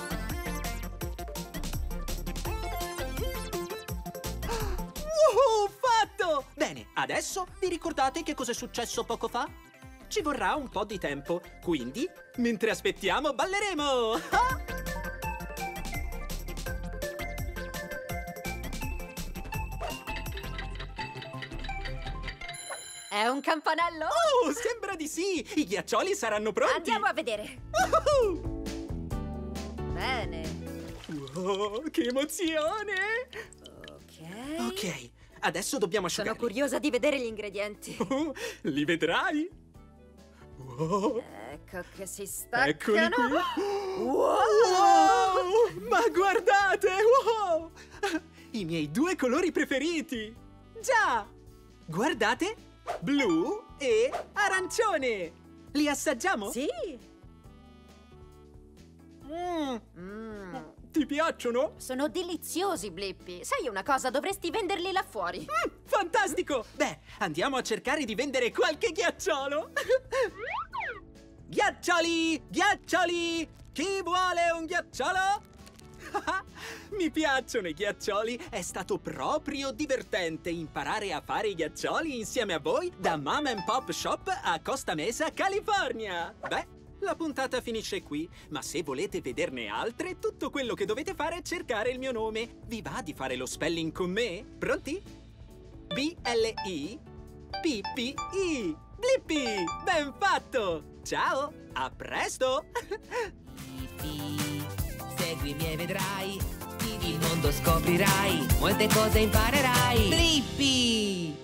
Woohoo! Fatto! Bene, adesso vi ricordate che cosa è successo poco fa? Ci vorrà un po' di tempo, quindi mentre aspettiamo balleremo! È un campanello? Oh, sembra di sì! I ghiaccioli saranno pronti! Andiamo a vedere. Woohoo! Bene. Wow, che emozione! Ok. Ok, adesso dobbiamo asciugarli. Sono curiosa di vedere gli ingredienti. Oh, li vedrai! Wow! Ecco che si staccano. Eccoli qui! Wow! Wow! Ma guardate! Wow! I miei due colori preferiti! Già! Guardate! Blu e arancione! Li assaggiamo? Sì. Mm. Mm. Ti piacciono? Sono deliziosi, Blippi. Sai una cosa? Dovresti venderli là fuori. Mm, fantastico! Beh, andiamo a cercare di vendere qualche ghiacciolo! Ghiaccioli! Ghiaccioli! Chi vuole un ghiacciolo? Mi piacciono i ghiaccioli! È stato proprio divertente imparare a fare i ghiaccioli insieme a voi da Mom and Pop Shop a Costa Mesa, California! Beh, la puntata finisce qui, ma se volete vederne altre, tutto quello che dovete fare è cercare il mio nome. Vi va di fare lo spelling con me? Pronti? B L I P P I Blippi! Ben fatto! Ciao! A presto! Blippi, seguimi e vedrai, il mondo scoprirai, molte cose imparerai. Blippi!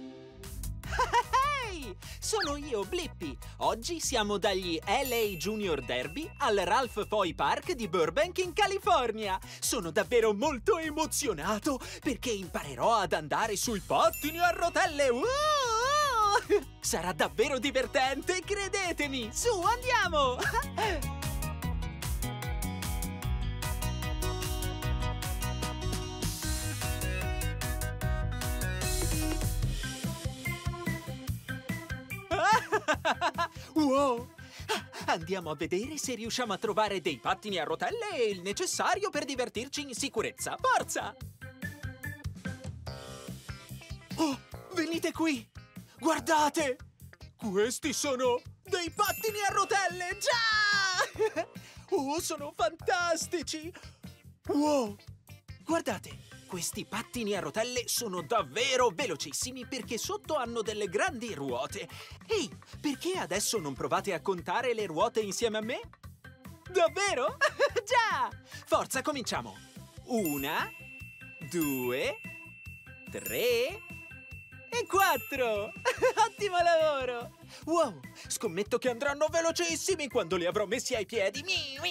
Ehi! Sono io, Blippi! Oggi siamo dagli L A Junior Derby al Ralph Foy Park di Burbank in California! Sono davvero molto emozionato perché imparerò ad andare sui pattini a rotelle! Uh! Sarà davvero divertente, credetemi! Su, andiamo! Wow! Andiamo a vedere se riusciamo a trovare dei pattini a rotelle e il necessario per divertirci in sicurezza. Forza! Oh, venite qui! Guardate! Questi sono dei pattini a rotelle! Già! Oh, sono fantastici! Wow! Guardate! Questi pattini a rotelle sono davvero velocissimi perché sotto hanno delle grandi ruote. Ehi, perché adesso non provate a contare le ruote insieme a me? Davvero? Già! Forza, cominciamo! Una, due, tre e quattro! Ottimo lavoro! Wow, scommetto che andranno velocissimi quando li avrò messi ai piedi.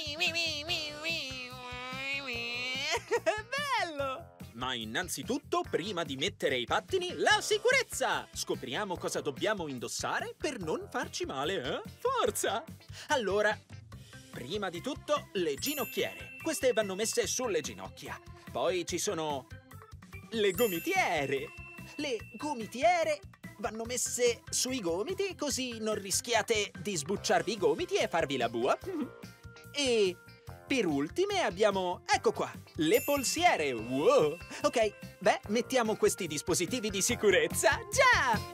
Bello! Ma innanzitutto, prima di mettere i pattini, la sicurezza! Scopriamo cosa dobbiamo indossare per non farci male, eh? Forza! Allora, prima di tutto, le ginocchiere. Queste vanno messe sulle ginocchia. Poi ci sono le gomitiere. Le gomitiere vanno messe sui gomiti, così non rischiate di sbucciarvi i gomiti e farvi la bua. E per ultime abbiamo, ecco qua, le polsiere. Wow! Ok, beh, mettiamo questi dispositivi di sicurezza. Già!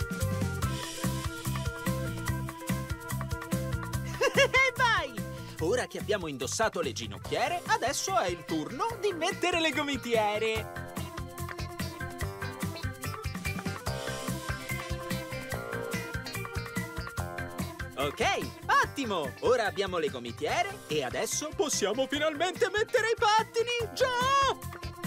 Vai! Ora ora che abbiamo indossato le ginocchiere, adesso è il turno di mettere le gomitiere. Ok, ottimo! Ora abbiamo le gomitiere e adesso possiamo finalmente mettere i pattini! Già!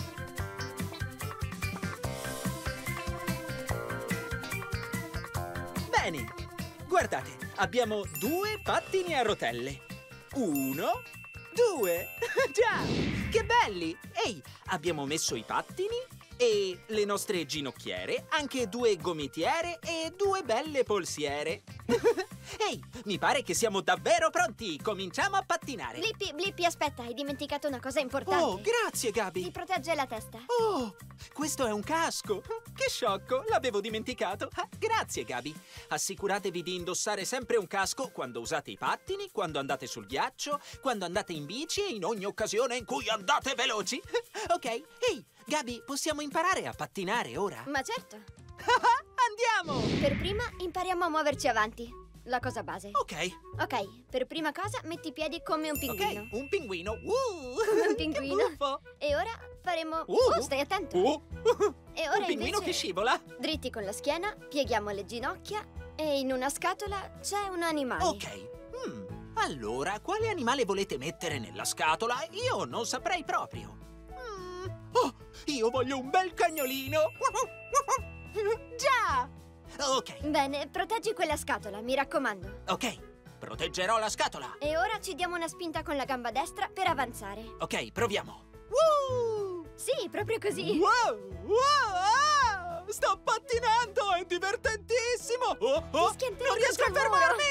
Bene, guardate, abbiamo due pattini a rotelle. Uno, due. Già, che belli! Ehi, abbiamo messo i pattini e le nostre ginocchiere, anche due gomitiere e due belle polsiere. Ehi, mi pare che siamo davvero pronti. Cominciamo a pattinare. Blippi, Blippi, aspetta, hai dimenticato una cosa importante. Oh, grazie, Gabi. Ti protegge la testa. Oh, questo è un casco. Che sciocco, l'avevo dimenticato. Ah, grazie, Gabi. Assicuratevi di indossare sempre un casco quando usate i pattini, quando andate sul ghiaccio, quando andate in bici e in ogni occasione in cui andate veloci. Ok, ehi, Gabi, possiamo imparare a pattinare ora? Ma certo. Andiamo! Per prima impariamo a muoverci avanti. La cosa base. Ok. Ok, per prima cosa metti i piedi come un pinguino. Ok, un pinguino. Uh, Come un pinguino. Che buffo. E ora faremo... Uh. Oh, stai attento. Uh. E ora Un pinguino invece... che scivola. Dritti con la schiena, pieghiamo le ginocchia e in una scatola c'è un animale. Ok. Mm, allora, quale animale volete mettere nella scatola? Io non saprei proprio. Mm. Oh, io voglio un bel cagnolino. Già! Ok, Bene, proteggi quella scatola, mi raccomando. ok. Proteggerò la scatola. E ora ci diamo una spinta con la gamba destra per avanzare. Ok, proviamo. Woo! Sì, proprio così. Wow! Wow! Sto pattinando, è divertentissimo! Oh, oh, Ti schianterai non riesco a il tuo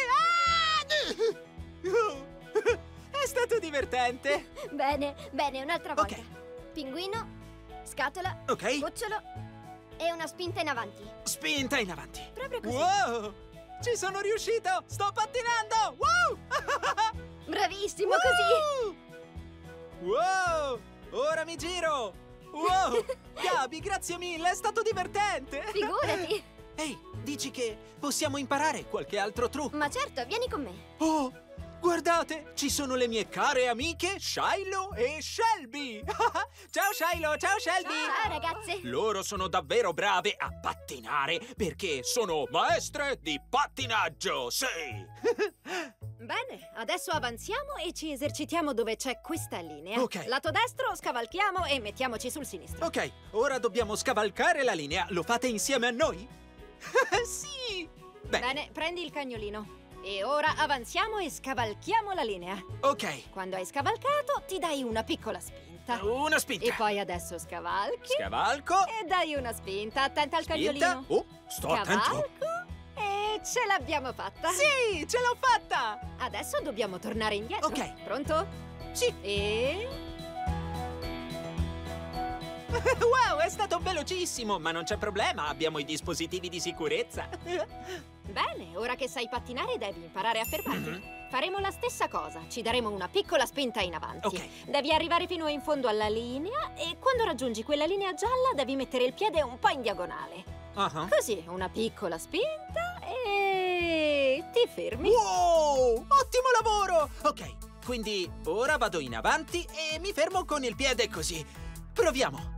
fermarmi! Ah! È stato divertente! Bene, bene, un'altra volta. Ok. Pinguino, scatola, Ok, cucciolo e una spinta in avanti. spinta in avanti. Proprio così. Wow! Ci sono riuscito! Sto pattinando! Wow! Bravissimo, così. Wow! Ora mi giro! Wow! Gabi, grazie mille, è stato divertente! Figurati. Ehi, dici che possiamo imparare qualche altro trucco? Ma certo, vieni con me. Oh, guardate, ci sono le mie care amiche Shiloh e Shelby! Ciao Shiloh, ciao Shelby! Ciao, ragazze. Loro sono davvero brave a pattinare perché sono maestre di pattinaggio, sì! Bene, adesso avanziamo e ci esercitiamo dove c'è questa linea. Ok. Lato destro, scavalchiamo e mettiamoci sul sinistro. Ok, ora dobbiamo scavalcare la linea. Lo fate insieme a noi? Sì! Bene, Bene, prendi il cagnolino. E ora avanziamo e scavalchiamo la linea. ok. Quando hai scavalcato, ti dai una piccola spinta. Una spinta. E poi adesso scavalchi Scavalco. e dai una spinta. Attenta al Spinta. cagnolino. Oh, sto attento. Scavalco e ce l'abbiamo fatta. Sì, ce l'ho fatta! Adesso dobbiamo tornare indietro. Ok. Pronto? Sì. E... Wow, è stato velocissimo, ma non c'è problema, abbiamo i dispositivi di sicurezza. Bene, ora che sai pattinare devi imparare a fermarti. Mhm. Faremo la stessa cosa, ci daremo una piccola spinta in avanti. Ok. Devi arrivare fino in fondo alla linea e quando raggiungi quella linea gialla devi mettere il piede un po' in diagonale. Uh-huh. Così, una piccola spinta e ti fermi. Wow, ottimo lavoro! Ok, quindi ora vado in avanti e mi fermo con il piede così. Proviamo.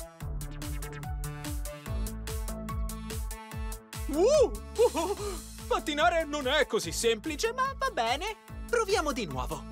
Uh, uh, uh, pattinare non è così semplice, ma va bene. Proviamo di nuovo.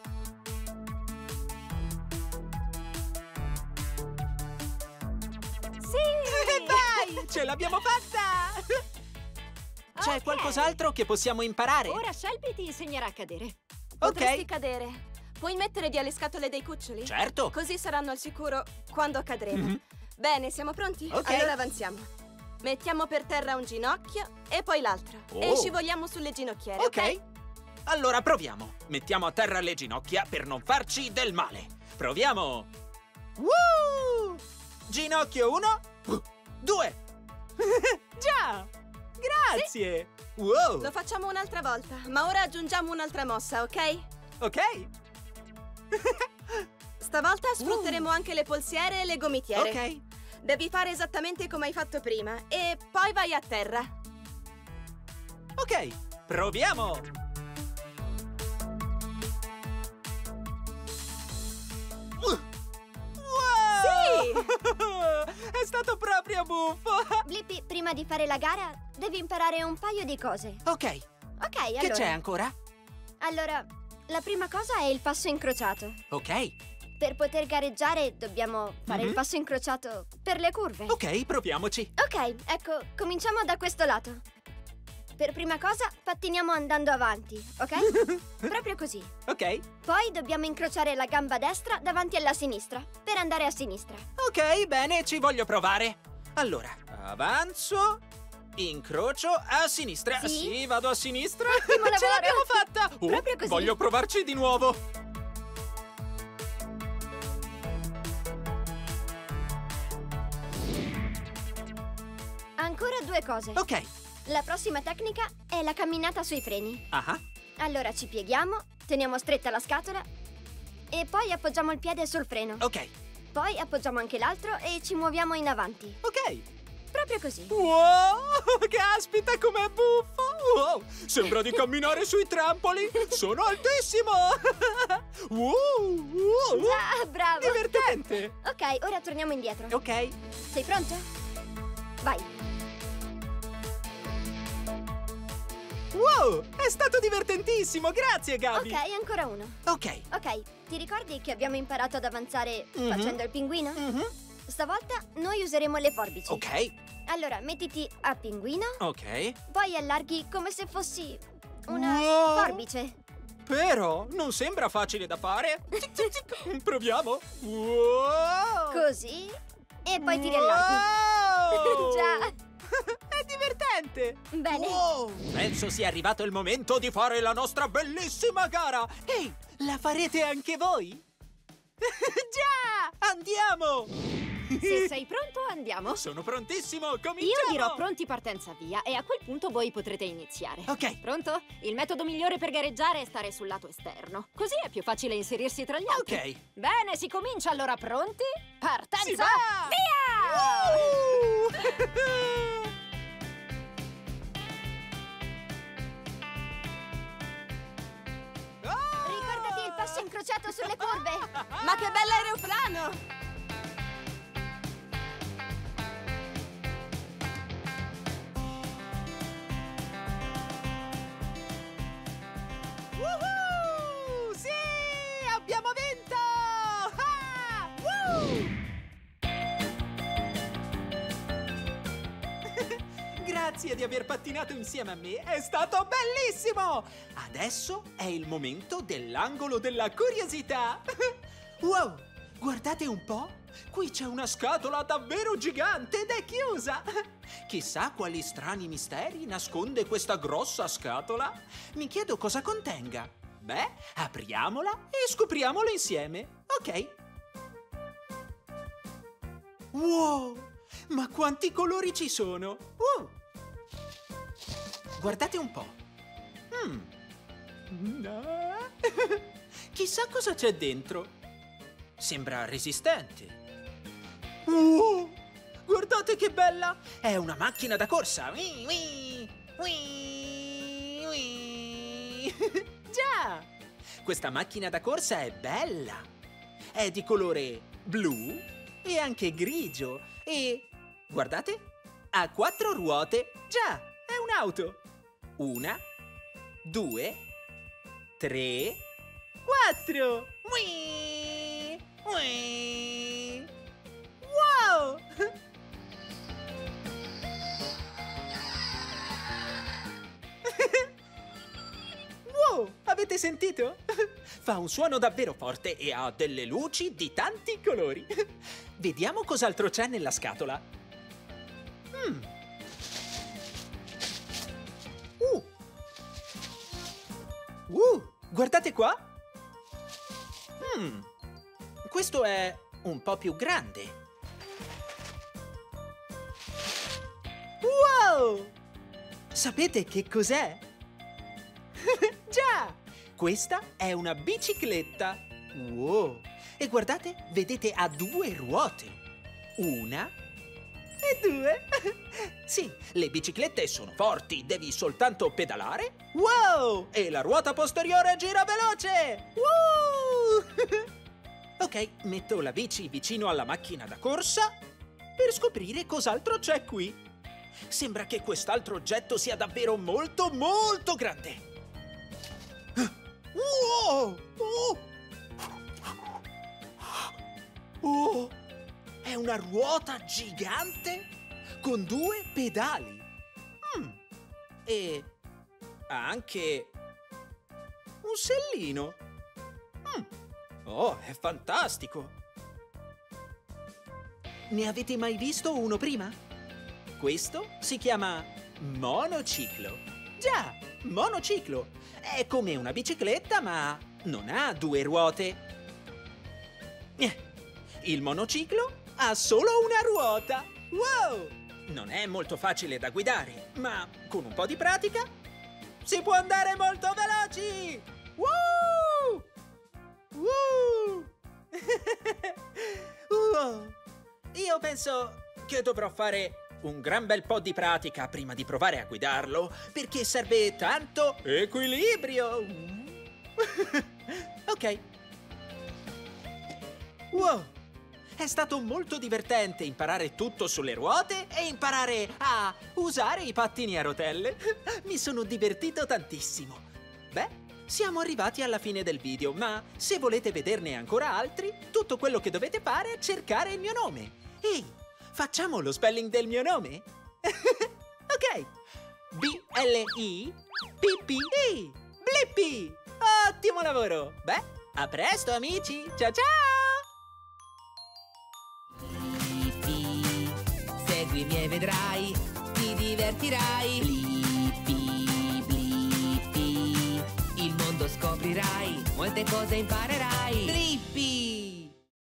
Sì! Dai, ce l'abbiamo fatta! C'è Ok. qualcos'altro che possiamo imparare? Ora Shelby ti insegnerà a cadere. Potresti Ok, cadere. Puoi mettere via le scatole dei cuccioli? certo. Così saranno al sicuro quando cadremo. Mhm. Bene, siamo pronti? Ok. Allora avanziamo. Mettiamo per terra un ginocchio e poi l'altro. E Oh. scivoliamo sulle ginocchiere, ok? Ok. Allora proviamo. Mettiamo a terra le ginocchia per non farci del male. Proviamo. Woo! Ginocchio uno, due. Già! Grazie! Wow! Lo facciamo un'altra volta, ma ora aggiungiamo un'altra mossa, ok? Ok, Stavolta sfrutteremo anche le polsiere e le gomitiere. ok. Devi fare esattamente come hai fatto prima e poi vai a terra. Ok, proviamo! mio buffo! Blippi, prima di fare la gara, devi imparare un paio di cose. Ok, Ok, allora. che c'è ancora? Allora, la prima cosa è il passo incrociato. Ok, Per poter gareggiare dobbiamo fare Mhm. il passo incrociato per le curve. ok, proviamoci. Ok, ecco, cominciamo da questo lato. Per prima cosa, pattiniamo andando avanti, ok? Proprio così. Ok, Poi dobbiamo incrociare la gamba destra davanti alla sinistra, per andare a sinistra. ok, bene, ci voglio provare. Allora, avanzo, incrocio a sinistra. Sì. vado a sinistra. Ottimo Ce lavoro. l'abbiamo fatta! Oh, Proprio così. voglio provarci di nuovo. Ancora due cose. Ok, La prossima tecnica è la camminata sui freni. ah, Allora ci pieghiamo, teniamo stretta la scatola e poi appoggiamo il piede sul freno. ok, Poi appoggiamo anche l'altro e ci muoviamo in avanti. ok. Proprio così. Wow, caspita com'è buffo! Wow, sembra di camminare sui trampoli! Sono altissimo! Wow, wow, Ah, bravo! divertente! Ok, ora torniamo indietro. Ok, Sei pronto? Vai. wow, è stato divertentissimo! Grazie, Gabi! Ok, ancora uno. Ok. Ok, ti ricordi che abbiamo imparato ad avanzare Mhm. facendo il pinguino? Mhm. Stavolta noi useremo le forbici. Ok, Allora, mettiti a pinguino, ok. poi allarghi come se fossi una Wow. forbice. Però non sembra facile da fare. Zic, zic, zic. Proviamo. Wow! Così. E poi ti riallarghi. Wow! Già. È divertente! Bene. Wow! Penso sia arrivato il momento di fare la nostra bellissima gara! Ehi, la farete anche voi? Già! Andiamo! Se sei pronto, andiamo. Sono prontissimo, cominciamo! Io dirò pronti partenza via e a quel punto voi potrete iniziare. Ok. Pronto? Il metodo migliore per gareggiare è stare sul lato esterno. Così è più facile inserirsi tra gli altri. Ok. Bene, si comincia allora. Pronti? Partenza Si va! via! Uh! Ricordati il passo incrociato sulle curve. Ma che bell'aeroplano! Woohoo! Sì! Abbiamo vinto! Ah! Woo! Grazie di aver pattinato insieme a me, è stato bellissimo! Adesso è il momento dell'angolo della curiosità! Wow! Guardate un po'! Qui c'è una scatola davvero gigante ed è chiusa! Chissà quali strani misteri nasconde questa grossa scatola? Mi chiedo cosa contenga. Beh, apriamola e scopriamolo insieme, ok? Wow! Ma quanti colori ci sono! Wow! Guardate un po'. Hmm. Ah. Chissà cosa c'è dentro. Sembra resistente. Wow! Guardate che bella! È una macchina da corsa! Wii, wii, wii, wii. Già! Questa macchina da corsa è bella! È di colore blu e anche grigio e... guardate! Ha quattro ruote! Già! È un'auto! Una, due, tre, quattro! Wii, wii. Wow! Wow! Avete sentito? Fa un suono davvero forte e ha delle luci di tanti colori. Vediamo cos'altro c'è nella scatola. Mm. Uh. Uh, guardate qua. Mm. Questo è un po' più grande. Wow! Sapete che cos'è? Già! Questa è una bicicletta. Wow! E guardate, vedete, ha due ruote. Una e due. Sì, le biciclette sono forti, devi soltanto pedalare. Wow! E la ruota posteriore gira veloce. Woo! Ok, metto la bici vicino alla macchina da corsa per scoprire cos'altro c'è qui. Sembra che quest'altro oggetto sia davvero molto, molto grande. Wow! Oh! Oh! È una ruota gigante con due pedali. Mm. E ha anche un sellino. Mm. Oh, è fantastico! Ne avete mai visto uno prima? Questo si chiama monociclo. Già, monociclo. È come una bicicletta, ma non ha due ruote. Eh, Il monociclo ha solo una ruota. Wow! Non è molto facile da guidare, ma con un po' di pratica si può andare molto veloci! Woo! Woo! Wow! Io penso che dovrò fare un gran bel po' di pratica prima di provare a guidarlo, perché serve tanto equilibrio. Ok. Wow! È stato molto divertente imparare tutto sulle ruote e imparare a usare i pattini a rotelle. Mi sono divertito tantissimo. Beh, siamo arrivati alla fine del video, ma se volete vederne ancora altri, tutto quello che dovete fare è cercare il mio nome. Ehi, facciamo lo spelling del mio nome? Ok. B L I P P I. Blippi! Ottimo lavoro! Beh, a presto amici! Ciao ciao! Seguimi e vedrai, ti divertirai. Blippi, blippi, il mondo scoprirai, molte cose imparerai. Blippi!